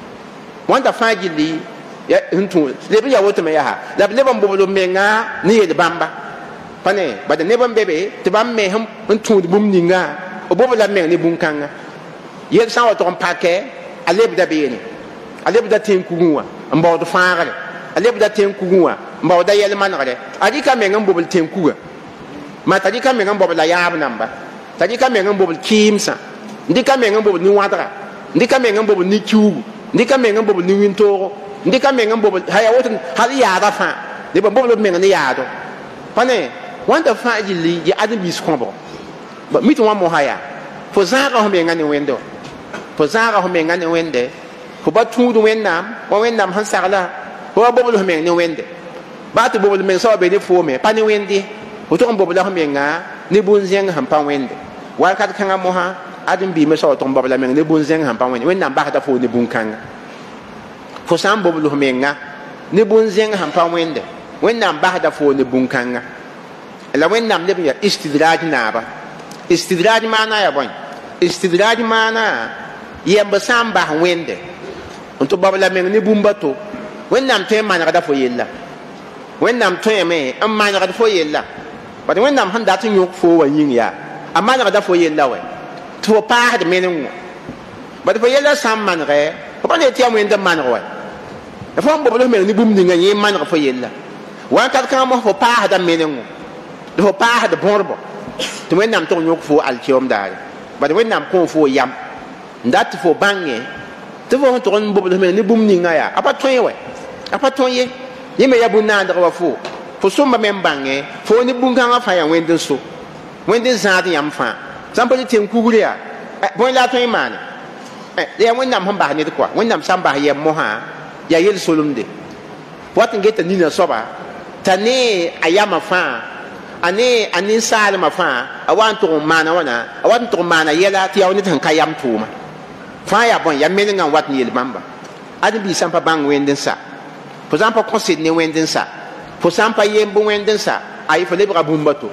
wanda fajili ya huntu le bi ya woto me ya ha la ne ban bo lo menga ni ye bamba pane ba de ne ban bebe te ban me hum tun do bum ninga o bo la menga ni bum kanga yel sa wa to pake aleb da beni aleb da ten kugunwa mbaw do faare aleb da ten kugunwa mbaw da yel manare adi ka men ngam ten kuga ma tadi ka men ngam bobla yab namba tadi ka men ngam bobl kimsa ndi ka men ngam bobl ni wadra ndi ka men ngam bobl ni kiugu ndi ka men ngam bobl ni wintoro ndi ka men ngam bobl haya wotan hal ya da fa de ba bobl men ni ya do pane wanda fa jili ya adi bis kombo ba mitu wa mo haya fo zaka ho men ngani wendo fo zara ho menga ne wende fo ba tudu wennam wa wennam han sagla fo ba bobul ho menga ne wende ba tu bobul men so be ni fo me pa ni wendi fo to bobul ho menga ni bunzeng han pa wende wa kat kanga mo ha adum bi me so to bobul menga ni bunzeng han pa wende wennam ba ta fo ni bun kanga fo sam bobul ho menga ni bunzeng han pa wende wennam ba ta fo ni bun kanga la wennam ne bi istidraj na ba istidraj mana ya bon istidraj mana yamba samba wende onto babla men ni bumbato wennam te manaka da fo yella wennam to yeme am manaka da fo yella bade wennam handa tin yok fo wa yin ya amana da fo yella we to pa de menen bade fo yella sam manre ko ne ti amu ndam manre we da fo babla men ni bum ni ngani manaka fo yella wa kat kan mo fo pa da menen do pa da borbo to wennam to yok fo al tiom dare bade wennam ko fo yam ndat fo bange to fo to on boblo me ni bum ninga ya apa toye we apa toye yime ya bunna ndra wa fo fo somba men bange fo ni bunga nga fa ya wende so wende zaadi yam fa sampa ti tem kugure ya bon la toye man eh ya wennam hamba ni ko wennam samba ya mo ha ya yel solumde wat ngeta ni na soba tane ayama fa ane anin salma fa awan to mana wana awan to mana yela ti awni tan kayam tuma fa ya bon ya meninga wat ni el mamba adi bi sampa bang wenden sa for example conseil ne wenden sa for sampa yembo wenden sa ay fa lebra bumbato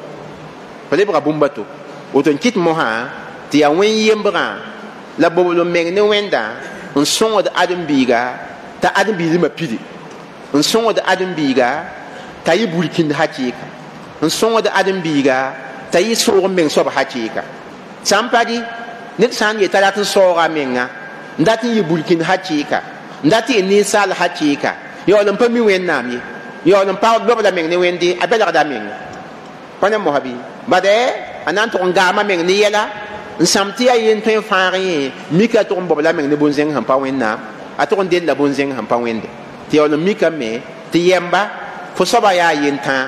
fa lebra bumbato o ton kit mo ha ti ya wen yembra la bobolo meng ne wenda on songo de adam biga ta adam bi ma pidi on songo de adam biga ta yi burkin hakika on songo de adam biga ta yi so meng so ba hakika sampadi nit san ye talat soga menga ndati yi bulkin hakika ndati ni sal hakika yo lam pa mi wennam yi yo lam pa do la meng ni wendi abela da meng pana mo habi bade anan to ngama meng ni yela nsamti ya yin to faari mika to mbo la meng ni bonzeng han pa wennam ato on del la bonzeng han pa wende ti yo mika me ti yemba fo soba ya yin ta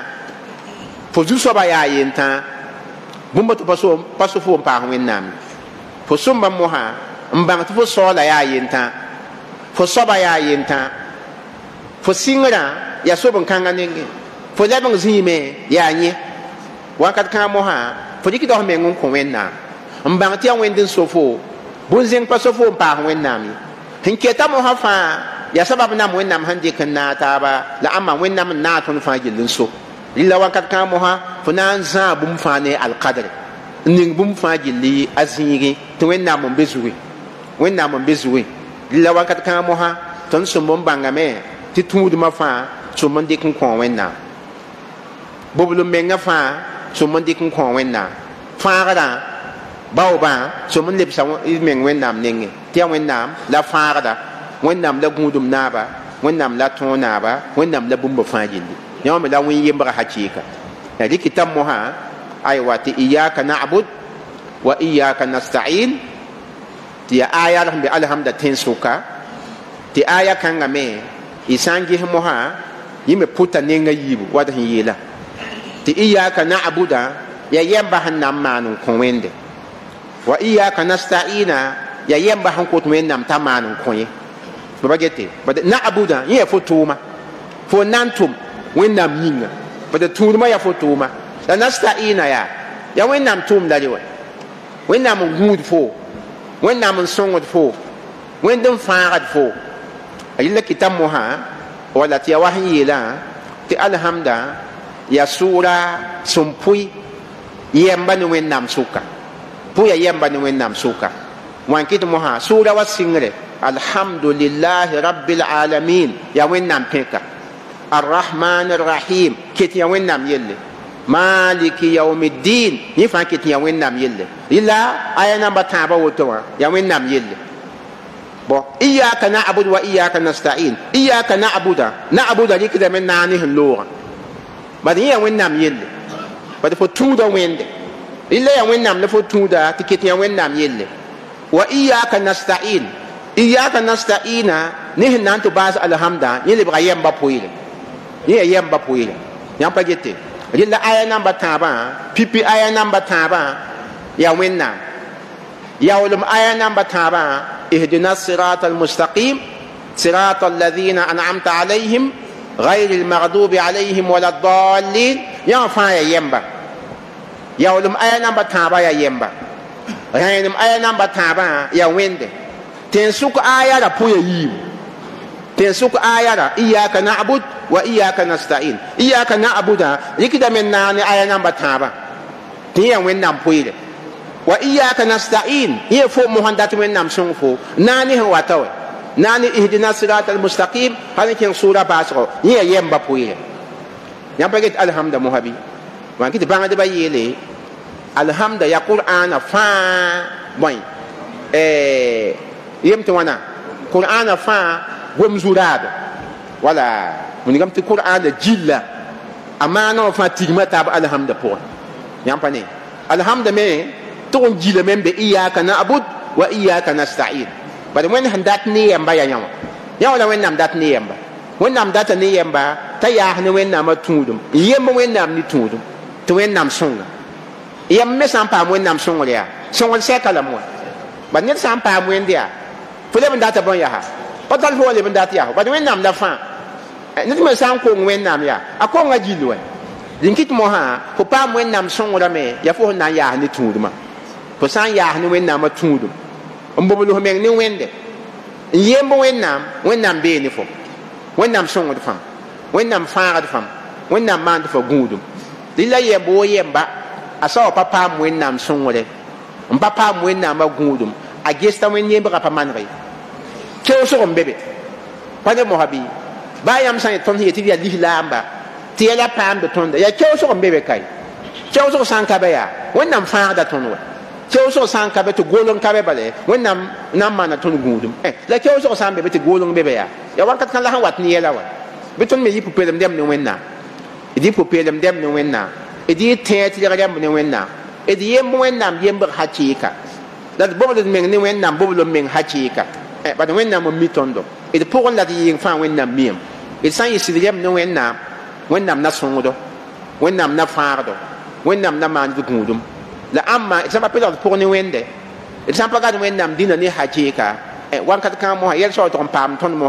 fo zu soba ya yin ta bumba to paso paso fo pa wennam fo somba moha mbang to fo sola ya yenta fo soba ya yenta fo singra ya sobon kanga nenge fo la bang zime ya nye wakat kan mo ha fo diki do me ngun ko wenna mbang ti an wendin sofo bun zeng pa sofo pa wenna mi hin keta mo ha fa ya sabab nam wennam hande kan na ta ba la amma wennam na ton fa gilin so illa wakat kan mo ha fo nan za bum fa ne al qadr ning bum fa gilli azigi to wennam mo bezuwi wennam mo bezuwi illa wakat kan mo ha ton so mo bangame ti tuud ma fa so mo dik ko wennam bobulu menga fa so mo dik ko wennam fa ga da bao ba so mo leb sa meng wennam nenge ti wennam la fa ga da wẽnnaam la gũudum naaba wẽnnaam la tõog naaba wẽnnaam la bũmb fãa gilli yãwã me la wẽn yembga hakɩɩka la rɩkɩ t'a mosã aywa tɩ iyaka na'bud wa iyaka nasta'in tɩ ya aya sẽn be alhamda tẽn-sʋka tɩ aya kãngã me y sã n ges mosã yẽ me pʋta nenga yiibu wat sẽn yeela tɩ iyaka na'buda ya yɛmba sẽn na n maan n kõ wẽnde wa iyaka nasta'ina ya yɛmba sẽn kot wẽnnaam t'a maan n kõ ye baba gete bada na abuda ye fo tuma fo nantum wennam yinga bada tuma ya fo tuma la nasta'ina ya ya wennam tum la lewa wennam ngud fo wennam songod fo wendum faad fo ayilla kitam moha wala tiya wahyi la ti alhamda ya sura sumpui yemba ni wennam suka pu ya yemba ni wennam suka wankit moha sura wasingre alhamdulillahi rabbil alamin ya wennam peka arrahmanir rahim kit ya wennam yelle maliki yawmiddin ni fa kit ya wennam yelle illa aya namba taba woto ya wennam yelle bo iyyaka na'budu wa iyyaka nasta'in iyyaka na'budu na'budu likida men nani hlo badi ya wennam yelle badi fo tuda wende illa ya wennam le fo tuda tikit ya wennam yelle wa iyyaka nasta'in iyaka nasta'ina ni nan to bas alhamda ni le ba yamba poile ni yamba poile nyam pa gete rilla aya namba taba pipi aya namba taba ya wenna ya ulum aya namba taba ihdinas siratal mustaqim siratal ladzina an'amta alaihim ghayril maghdubi alaihim waladdallin ya fa ya yamba ya ulum aya namba taba ya yamba rayin aya namba taba ya wende tensuk aya la puya yibu tensuk aya la iyyaka na'bud wa iyyaka nasta'in iyyaka na'buda yikida men nani aya namba taba tiya wen nam puile wa iyyaka nasta'in ye fo mo handat men nam song fo nani ha watawe nani ihdinas siratal mustaqim hal ken sura basro ye yemba puile yam paget alhamda muhabi wan kiti banga de bayele alhamda ya qur'ana fa boy eh yem tɩ wãna qur'ana fãa gom zuraada wala wingame tɩ qur'ana gilla a maana wã fãa tigma taab alhamda pʋgẽ yãmb pa ne alhamda me tɩg n gilame n be iyaka na'bud wa iyaka nasta'in bad wẽnd sẽn dat ne yɛmba ya yã wã yã wala wẽnnaam dat ne yɛmba wẽnnaam data ne yɛmba t'a yaas ne wẽnnaamã tũudum n yemb wẽnnaam ne tũudum tɩ wẽnnaam sõnga yãmb me sã n paam wẽnnaam sõngr yaa sõngr sɛka lame wã bad ned sã n paam wẽnd yaa fo le ban data bon yaha patal fo le ban data yaha bad wennam la fa nit me san ko wennam ya ako nga jilwe dinkit mo ha fo pa wennam songra me ya fo na ya ni tuduma fo san ya ni wennam tudum mbobulu ho meng ni wende yembo wennam wennam be ni fo wennam songra fam wennam faara fam wennam man fo gudum dilla yembo yemba asa pa pa wennam songre mpa pa wennam gudum a gesta wen yemba ka pamanre keo so mbebe pade mohabi bayam san ton heti ya lihlamba tiela pam de tonda ya keo so mbebe kai keo so san ka ya wonnam fa da tonwa keo so san ka be to golon ka be bale wonnam nam mana ton gudum eh la keo so san be to golon bebe ya ya wakat kan la han wat ni yela wa beton me yipu pelem dem ne wenna idi pu pelem dem ne wenna idi teti ga dem ne wenna idi yem wennam yemba hakika la boblo men ne wennam boblo men hakika eh ba wennam mo mitondo e pour la di fa wennam miem e san yi siliyam ne wennam wennam na songodo wennam na fardo wennam na man du gudum la amma e sama pelo pour ne wende e sama pa ga wennam dina ne hakika e wan kat kan mo ha yel so to pam ton mo ha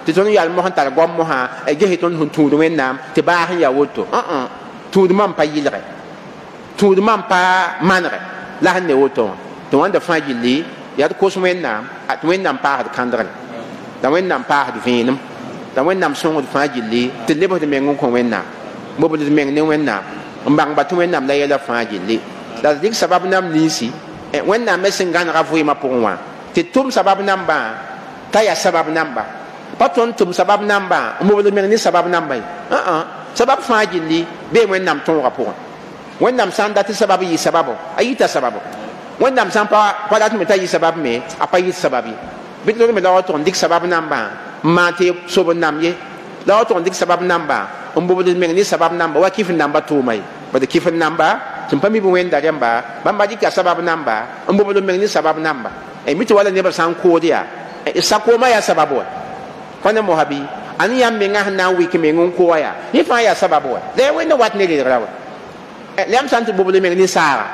tɩ tõnd yal mosẽn tar goam mosã ges tõnd sẽn tũud wẽnnaam tɩ baas n ya woto ã tũud mam pa yɩlge tũud mam pa manege la sẽn ne woto wã tɩ wãnda fãa gilli yaa d kos wẽnnaam tɩ wẽnnaam paasd kãndgre la wẽnnaam paasd vẽenem la wẽnnaam sõngd fãa gilli tɩ lebsd meng n kõ wẽnnaam bobd meng ne wẽnnaam n bãngba tɩ wẽnnaam la yɛla fãa gilli la d dɩk sabab nam ninsi wẽnnaam me sẽn gãnega vɩɩmã pʋgẽ wã tɩ tʋm sabab nambã t'a yaa sabab namba pa tõnd tʋm sabab nambã n bobd meng ne sabab namba ye ã sabab fãa gilli bee wẽnnaam tõogã pʋgẽ wẽnnaam sã n dat tɩ sabab yɩ sababo a yita sababo wẽnnaam sã n pa dat me t'a yɩ sabab me a pa yɩt sabab ye bɩ tɩ me la wa tʋg n dɩk sabab nambã n maan tɩ sob n nam ye la wa tʋg n dɩk sabab nambã n bobd meng ne sabab namba wa kɩf n namba tʋʋma ye bad kɩf n namba tɩ pa mi bɩ wẽnda rẽmba bãmba dɩka sabab namba n bobd meng ne sabab namba mi tɩ wala nebã sã n kood yaa sakoomã yaa sabab wa pa ne mosa bɩ a ne yãmb mengã sẽn na n wɩk meng n koa yaa yẽ fãa yaa sabab wa la wẽnda wat ne reegra wa la yãmb sã n tɩ bobd meng ne saaga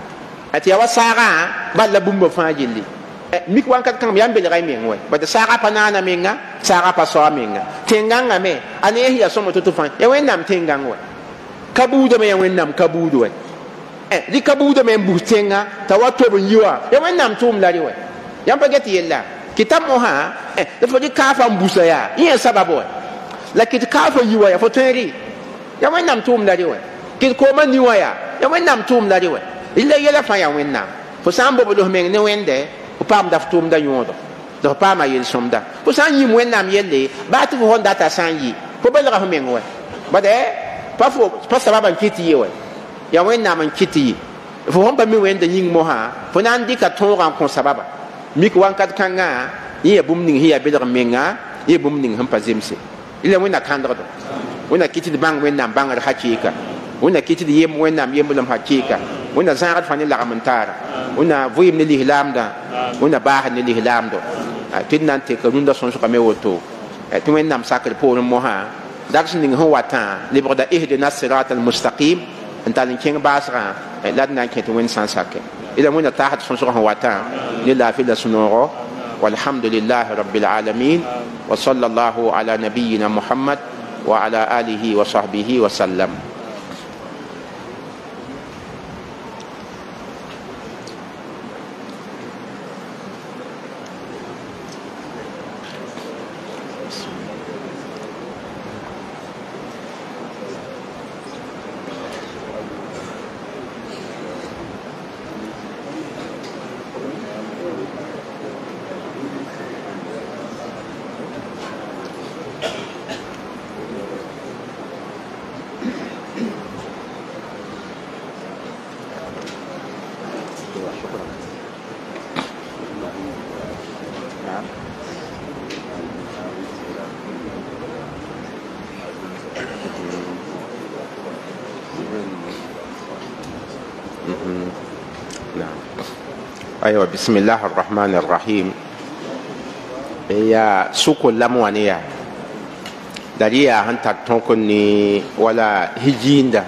tɩ ya wa saagã bal la bũmba fãa gilli mik wãnkat kãngam yãmb belga y meng wa bad saaga pa naana menga saaga pa soa menga tẽngãngã me a ne ya sõma to-to fãa ya wẽnnaam tẽngãng wa ka buudame ya wẽnnaam ka buud wa rɩ ka buudame n bus tẽngã t'a wa tob n yi wa ya wẽnnaam tʋʋm la rɩ wa yãmb pa get yella kɩta mosã la fo rɩ kaafa n busa yaa yẽ ya sabab wa la kɩt kaafa yi wa ya fo tõe rɩ ya wẽnnaam tʋʋm la rɩ wa kɩt koomã ni wã yaa ya wẽnnaam tʋʋm la rɩ wa rɩ la yɛla fãa ya wẽnnaam fo sã n bobd f meng ne wẽnde f paamda f tʋʋmda yõodo la f paama yel-sõmda fo sã n yɩm wẽnnaam yelle baa tɩ fo fõn data sã n yɩ fo belga f meng wa bad pa fo pa sababa n kɩt ye wa ya wẽnnaam n kɩt ye fo fõn pa mi wẽnda yĩng mosã fo na n dɩka tõogã n kõ sababa mik wãnkat kãngã yẽ ya bũmb ning sẽn ya belg menga yẽ bũmb ning sẽn pa zemse la wẽnna kãndgdo wẽnna kɩt d bãng wẽnnaam bãngr hakɩɩka wẽnna kɩt d yem wẽnnaam yemblem hakɩɩka wẽnna zãagd fãa ne lagm n taara wẽnna vɩɩm ne lislaamdã wẽnna baasd ne lislaamdo tɩ d na n teka rũndã sõsga me woto tɩ wẽnnaam sakr poorẽ mosã dars ning sẽn watã lebgda ihdina sirat almustaqim n tall n kẽng baasgã la d na n kẽ tɩ wẽnd sã n sake ila wẽnna taasd sõsg sẽn watã ne laafɩ la sũ-noogo walhamdulillahi rabbil alamin wa sallallahu ala nabiyina muhammad wa ala alihi wa sahbihi wa sallam. أيوة بسم الله الرحمن الرحيم يا سوكو لاموانيا داريا هانتا تونكوني ولا هيجيندا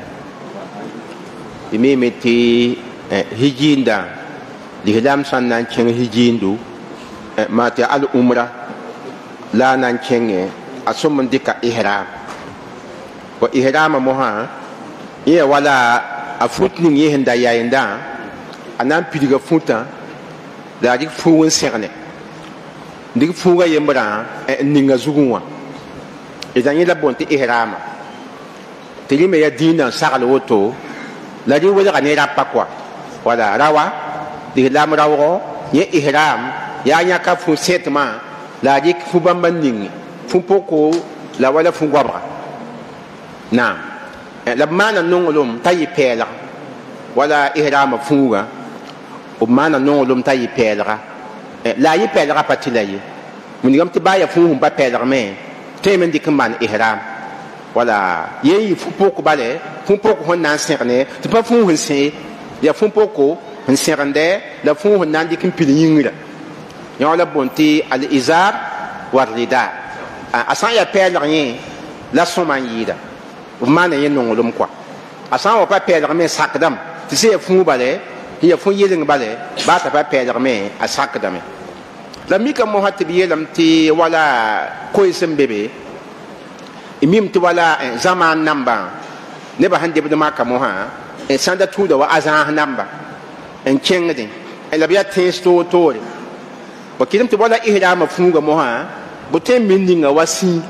بميمتي هيجيندا لهلام سان نانشين هيجيندو ما تي الأمرا لا نانشين أسومن ديكا إهرام وإهرام موها يا ولا أفوتني يهندا يهندا أنا بيدغا فوتا la dik fu n sẽgne dik fuugã yembrã n ninga zugẽ wã d yẽ la bõn tɩ ihraama tɩ rẽ me ya dĩinã n sagl woto la rẽ welga ne rapa koa wala rawa lislaam raoogo yẽ ihram yaa yãka fu sẽtmã la dik fu bãmba ning fu poko la wala fu goabga naam la b maana nonglem t'a yɩ pɛɛlg wala ihraama fuugã b maana nonglem t'a yɩ pɛɛlga la a yɩ pɛɛlga pa tɩ la ye wingame tɩ baa ya fũu sẽn pa pɛɛlgme tõeme n dɩk n maan ihram wala yen yɩ fu poko bale fu poko sẽn na n sẽgne tɩ pa fũu sẽn sẽ ya fu poko sẽn sẽgende la fũu sẽn na n dɩk n pil yĩngrã yõ la bõn tɩ al izar wa rida a sã n ya pɛɛlg yẽ la sõma n yɩɩda b maana yẽ nonglem koa a sã n wa pa pɛɛlgme sakdame tɩ sẽn ya fũu bale tɩ ya fũ yɩleng bale baa t'a pa pɛɛlgme a sakdame la mika mo hat bi yelam ti wala ko isem bebe imim ti wala zaman namba ne ba hande bi maka mo ha en sanda tu da wa azan namba en kengde en la biya testo tore ba kilim ti wala ihrama funga mo ha bo tem minninga wasi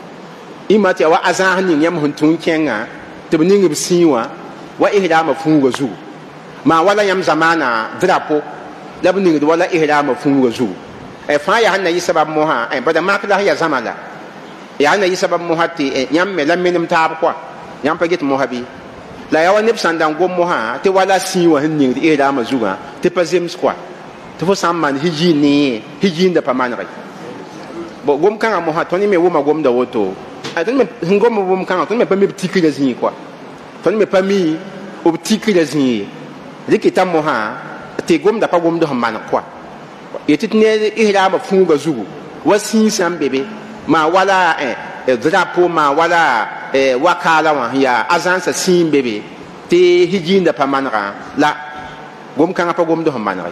imati wa azan ni yam hun tun kenga ti bi ningi bi siwa wa ihrama funga zu ma wala yam zamana drapo la bi ningi wala ihrama funga zu e fa ya hanna yisabab mo ha e bada makla ya zamala ya hanna yisabab mo hati yam me la minim taab kwa yam pa git mo habi la ya wa nib sandan gom mo ha te wala siwa hin ningi ihrama zuga te pa zems kwa te fo samman hijini hijinda pa manre bo gom kanga mo ha toni me woma gom da woto a toni me ngom mo wom kanga toni me pa me tikira zin kwa toni me pa mi ob tikira zin rikita mo ha te gom da pa gom do man kwa yetit ne ihrama funga zugu wasi sam bebe ma wala eh drapo ma wala eh wakala wa ya azansa sim bebe te hijinda pa manra la gom kanga pa gom do manra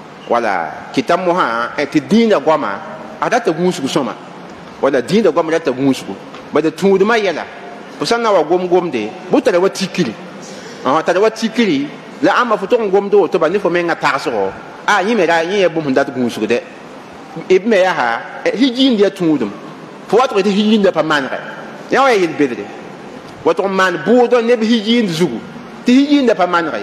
wala kitam mo ha te dinda goma adata gunsugu soma wala dinda goma adata gunsugu bada tuduma yela pusanna wa gom gom de butara wa tikiri ah tara wa tikiri la amma futon gom do to ba ni fo menga taso a yi me da yi e bum ndat gunsugu de ibme ya ha hijin dia tudum fo wato te hijin da pa manre ya wa yin bedde wato man budo ne hijin zugu te hijin da pa manre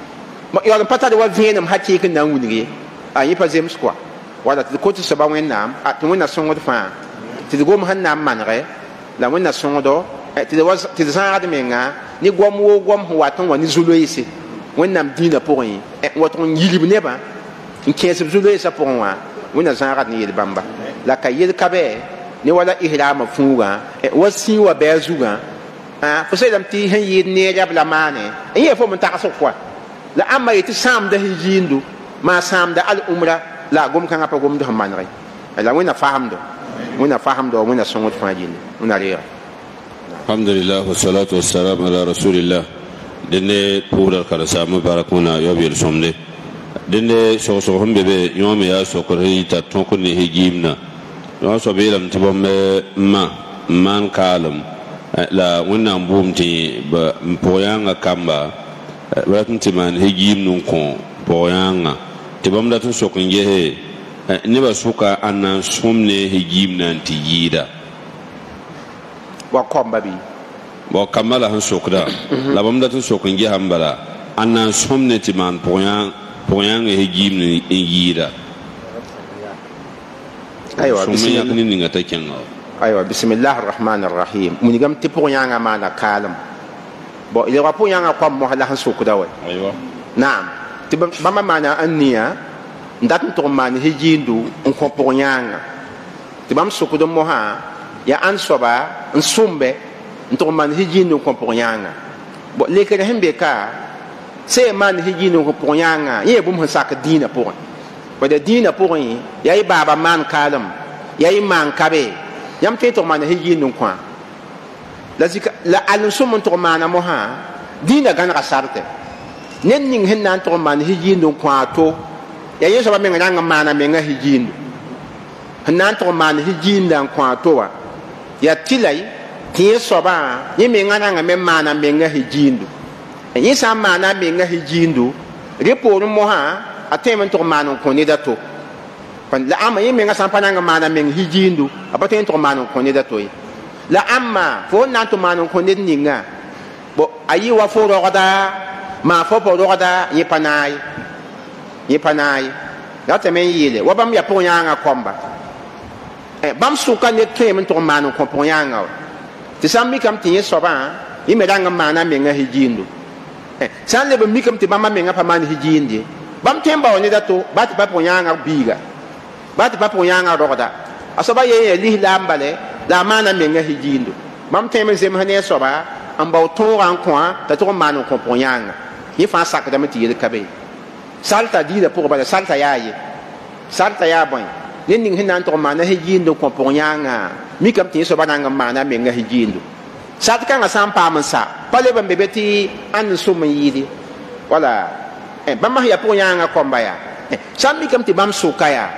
ma yo pata de wa vienam hakki kin na wunige a yi pa zems kwa wala ti ko ti saba wennam a ti wonna songo fa ti gom hanna manre la wonna songo do ti de was ti zan ad menga ni gom wo gom ho waton woni zulo yisi wonnam dina pour yi e waton yilib neba in kesse zulo yisa pour wa wonna zan ad ni yel bamba la ka yel kabe ni wala ihrama fuga e wasi wa bezuga ah fo sedam ti hen yid ne jab la mane e ye fo mun ta so kwa la amma yiti sam da hijindu ma sam da al umra la gom kan apa gom do manre la wina fahamdo wina fahamdo wina songot fajin wina riya alhamdulillah wassalatu wassalamu ala rasulillah denne pura kala samu barakuna yobil somne denne so so hombe be yomi ya so ko rita ton ko ne hijimna no so be lam tibo me ma man kalam la wina mbumti ba mpoyanga kamba ratunti man hijim nun ko poyanga tibam da tun sokon yehe ne ba suka annan somne hijim nan tiyida wa komba bi bo kamala han sokda la bam da tun sokon ye hambala annan somne timan poyang poyang hijim ni yida aywa bismillah ni ninga takenga aywa bismillahir rahmanir rahim mun gam ti poyanga mana kalam bo ile wa poyanga kwam mo hala han sokda wa aywa naam ti bama mana anniya ndat to man hijindu on ko poyanga ti bam sokdo mo ha ya an soba nsumbe nto man hijindu ko poyanga bo lekere hembe ka se man hijindu ko poyanga ye bum sak dina pour bo de dina pour yi ya yi baba man kalam ya yi man kabe yam te to man hijindu ko la zika la an sum to man mo ha dina gan rasarte nen ning hen nan to man hijindu ko to ya yeso ba menga nga mana menga hijindu nan to man hijinda ko to wa ya tilai ti so ba ni menga nga men mana menga hijindu yi sa mana menga hijindu reporo mo ha atemen to man ko ni da to pan la ama yi menga san pananga mana menga hijindu apaten to man ko ni da to la amma fo nan to man ko ni ninga bo ayi wa fo ro da ma fo po ro da yi panai yi panai ya temen yile wa bam ya po yanga komba e bam suka ne temen to man ko po yanga ti sam mi kam ti so ba yi me danga mana menga hijindu e san le mi kam ti bam menga pa man hijindi bam temba oni da to ba ti pa po yanga biga ba ti pa po yanga ro da asoba ye ye li lambale la mana menga hijindu bam temen zem hane so ba an ba to ran ko ta to man ko po yanga yi fa sak da mti yele kabe salta dida pour ba salta yaye salta ya boy nin ning hinan to mana hijindu ko po yanga mi kam ti so ba nanga mana menga hijindu sat kan asam pa man sa pale ban bebeti an sum yidi wala eh bam ya po yanga ko ba ya sam mi kam ti bam sukaya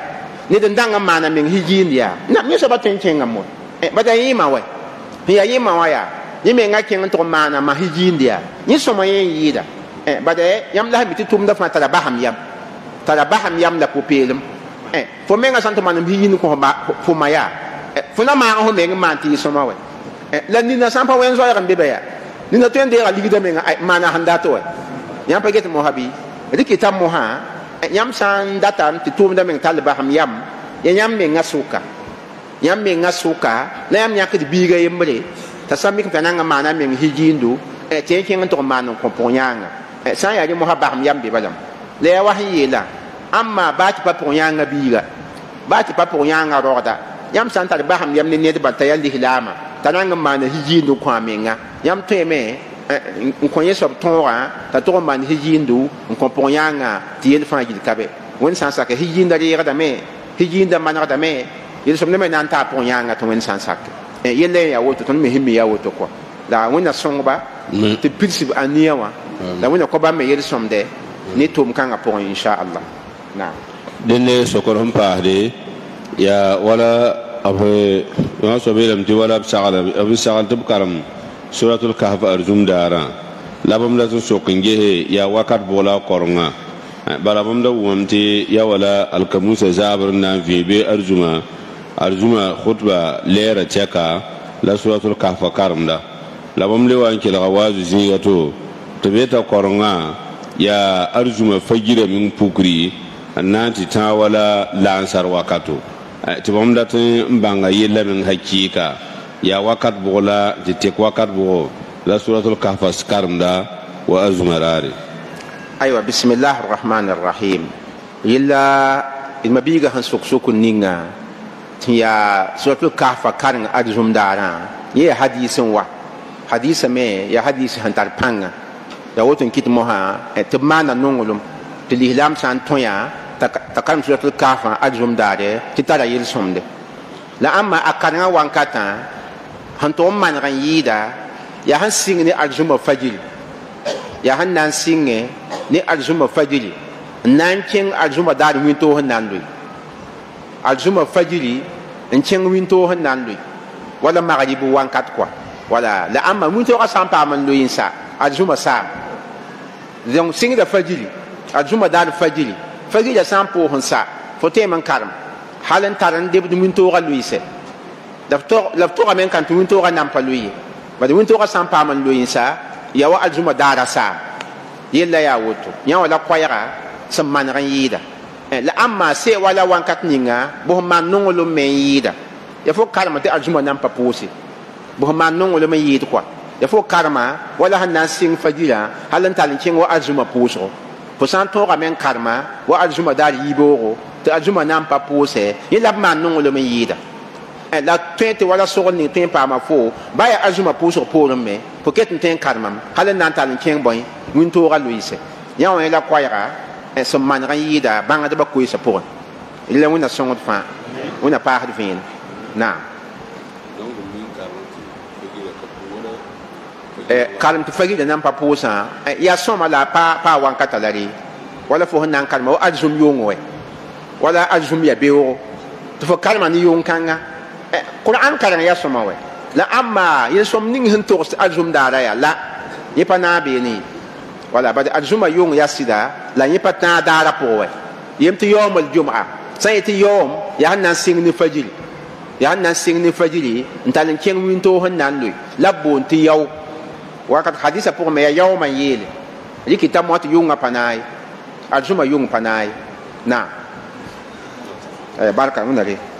ne den danga mana men hijindia na mi so ba ten chenga mo e ba da yima we ya yima wa ya ni me nga ken to mana ma hijindia ni so ma yen yida e ba da yam la mi tum da fa tala baham yam tala baham yam la popelum e fo me nga santo man hijin ko ba fo ma ya e fo na ma ho me nga ti so ma we e la ni na sampa wen zo ya kan be ba ya ni na tende ga ligida me nga mana handa to we yam pa get mo habi riki tam mo ha yam san datam ti tum da men talba ham yam ya yam men ngasuka yam men ngasuka la yam yak di biga yembre ta sami ka nanga mana men hijindu e te ken to manon ko ponyanga e san ya di mo haba ham yam be balam le ya wahi la amma ba ti pa ponyanga biga ba ti pa ponyanga roda yam san talba ham yam ne ne ba ta yalli hilama tananga mana hijindu kwa menga yam teme n ko yeso tonga ta to man hijindu n ko ponyanga ti yel fa gil kabe won san saka hijinda riga da me hijinda man da me yel som ne me nan ta ponyanga to won san saka e yelle ya woto ton me himmi ya woto ko la wona songba te pilsib aniyawa la wona ko ba me yel som de ni tum kanga pon insha Allah na denne sokorom paade ya wala abe wa so belam ti wala sagala abu sagal tub karam suratul kahf arjum dara labam la so kinge ya wakat bola koronga balabam da wonti ya wala alkamusa zabr na vibe arjuma arjuma khutba lera cheka la suratul kahf karamda labam le wan kila wazu zigato to beta koronga ya arjuma fajira min pukri annati ta wala lansar wakato tibam da tin banga yella min hakika ya wakat bola de tek wakat bo la suratul kahf askarmda wa azmarari aywa bismillahir rahmanir rahim illa ilmabiga han suksukun ninga ya suratul kahf karang azum dara ye hadisin wa hadisa me ya hadisi han tarpanga ya wotun kit moha te mana nongolum te lihlam san toya ta karam suratul kahf azum dare kitara yel somde la amma akaranga wankata han to man ran yida ya han singi ni aljuma fajil ya han nan singi ni aljuma fajili nan king aljuma dar winto han nan lui aljuma fajili en king winto han nan lui wala maghribu wan kat kwa wala la amma winto ka sampa man lui insa aljuma sa donc singi da fajili aljuma dar fajili fajili ya sampo han sa fote man karam halan taran de winto ka lui se la to ga men kan tu winto ga nam palui ba de winto ga sampa man loyin sa ya wa aljuma dara sa yella ya woto ya wala kwayara sam man ran yida la amma se wala wan kat ninga bo man nongolo men yida ya fo karma te aljuma nam pa posi bo man nongolo men yida kwa ya fo karma wala han nan sing fajila halan talin king wa aljuma poso po san to ga men karma wa aljuma dar yiboro te aljuma nam pa pose yella man nongolo men yida la twenty wala sogol ni ten pa ma fo ba ya azuma puso pour me poket ten karmam halen nan tan ken boy winto ga luise ya on la kwayra e so man ran yida banga de ba ko isa pour il la wona songot fa wona pa ha fin na e kalam to fagi de nan pa pusa ya soma la pa pa wan katalari wala fo nan kalma azum yongo wala azum ya bewo to fo kalma ni yon kanga Quran karang ya somawe la amma yesom ning hin to azum dara ya la yepa na be ni wala bad azuma yung ya sida la yepa ta dara powe yem ti yom al jum'a sai ti yom ya nan sing ni fajil ya nan sing ni fajili ntalin ken winto hon nan lui la bon ti yaw wakat hadisa pour me yaw man yele likita mot yunga panai azuma yung panai na eh barka munare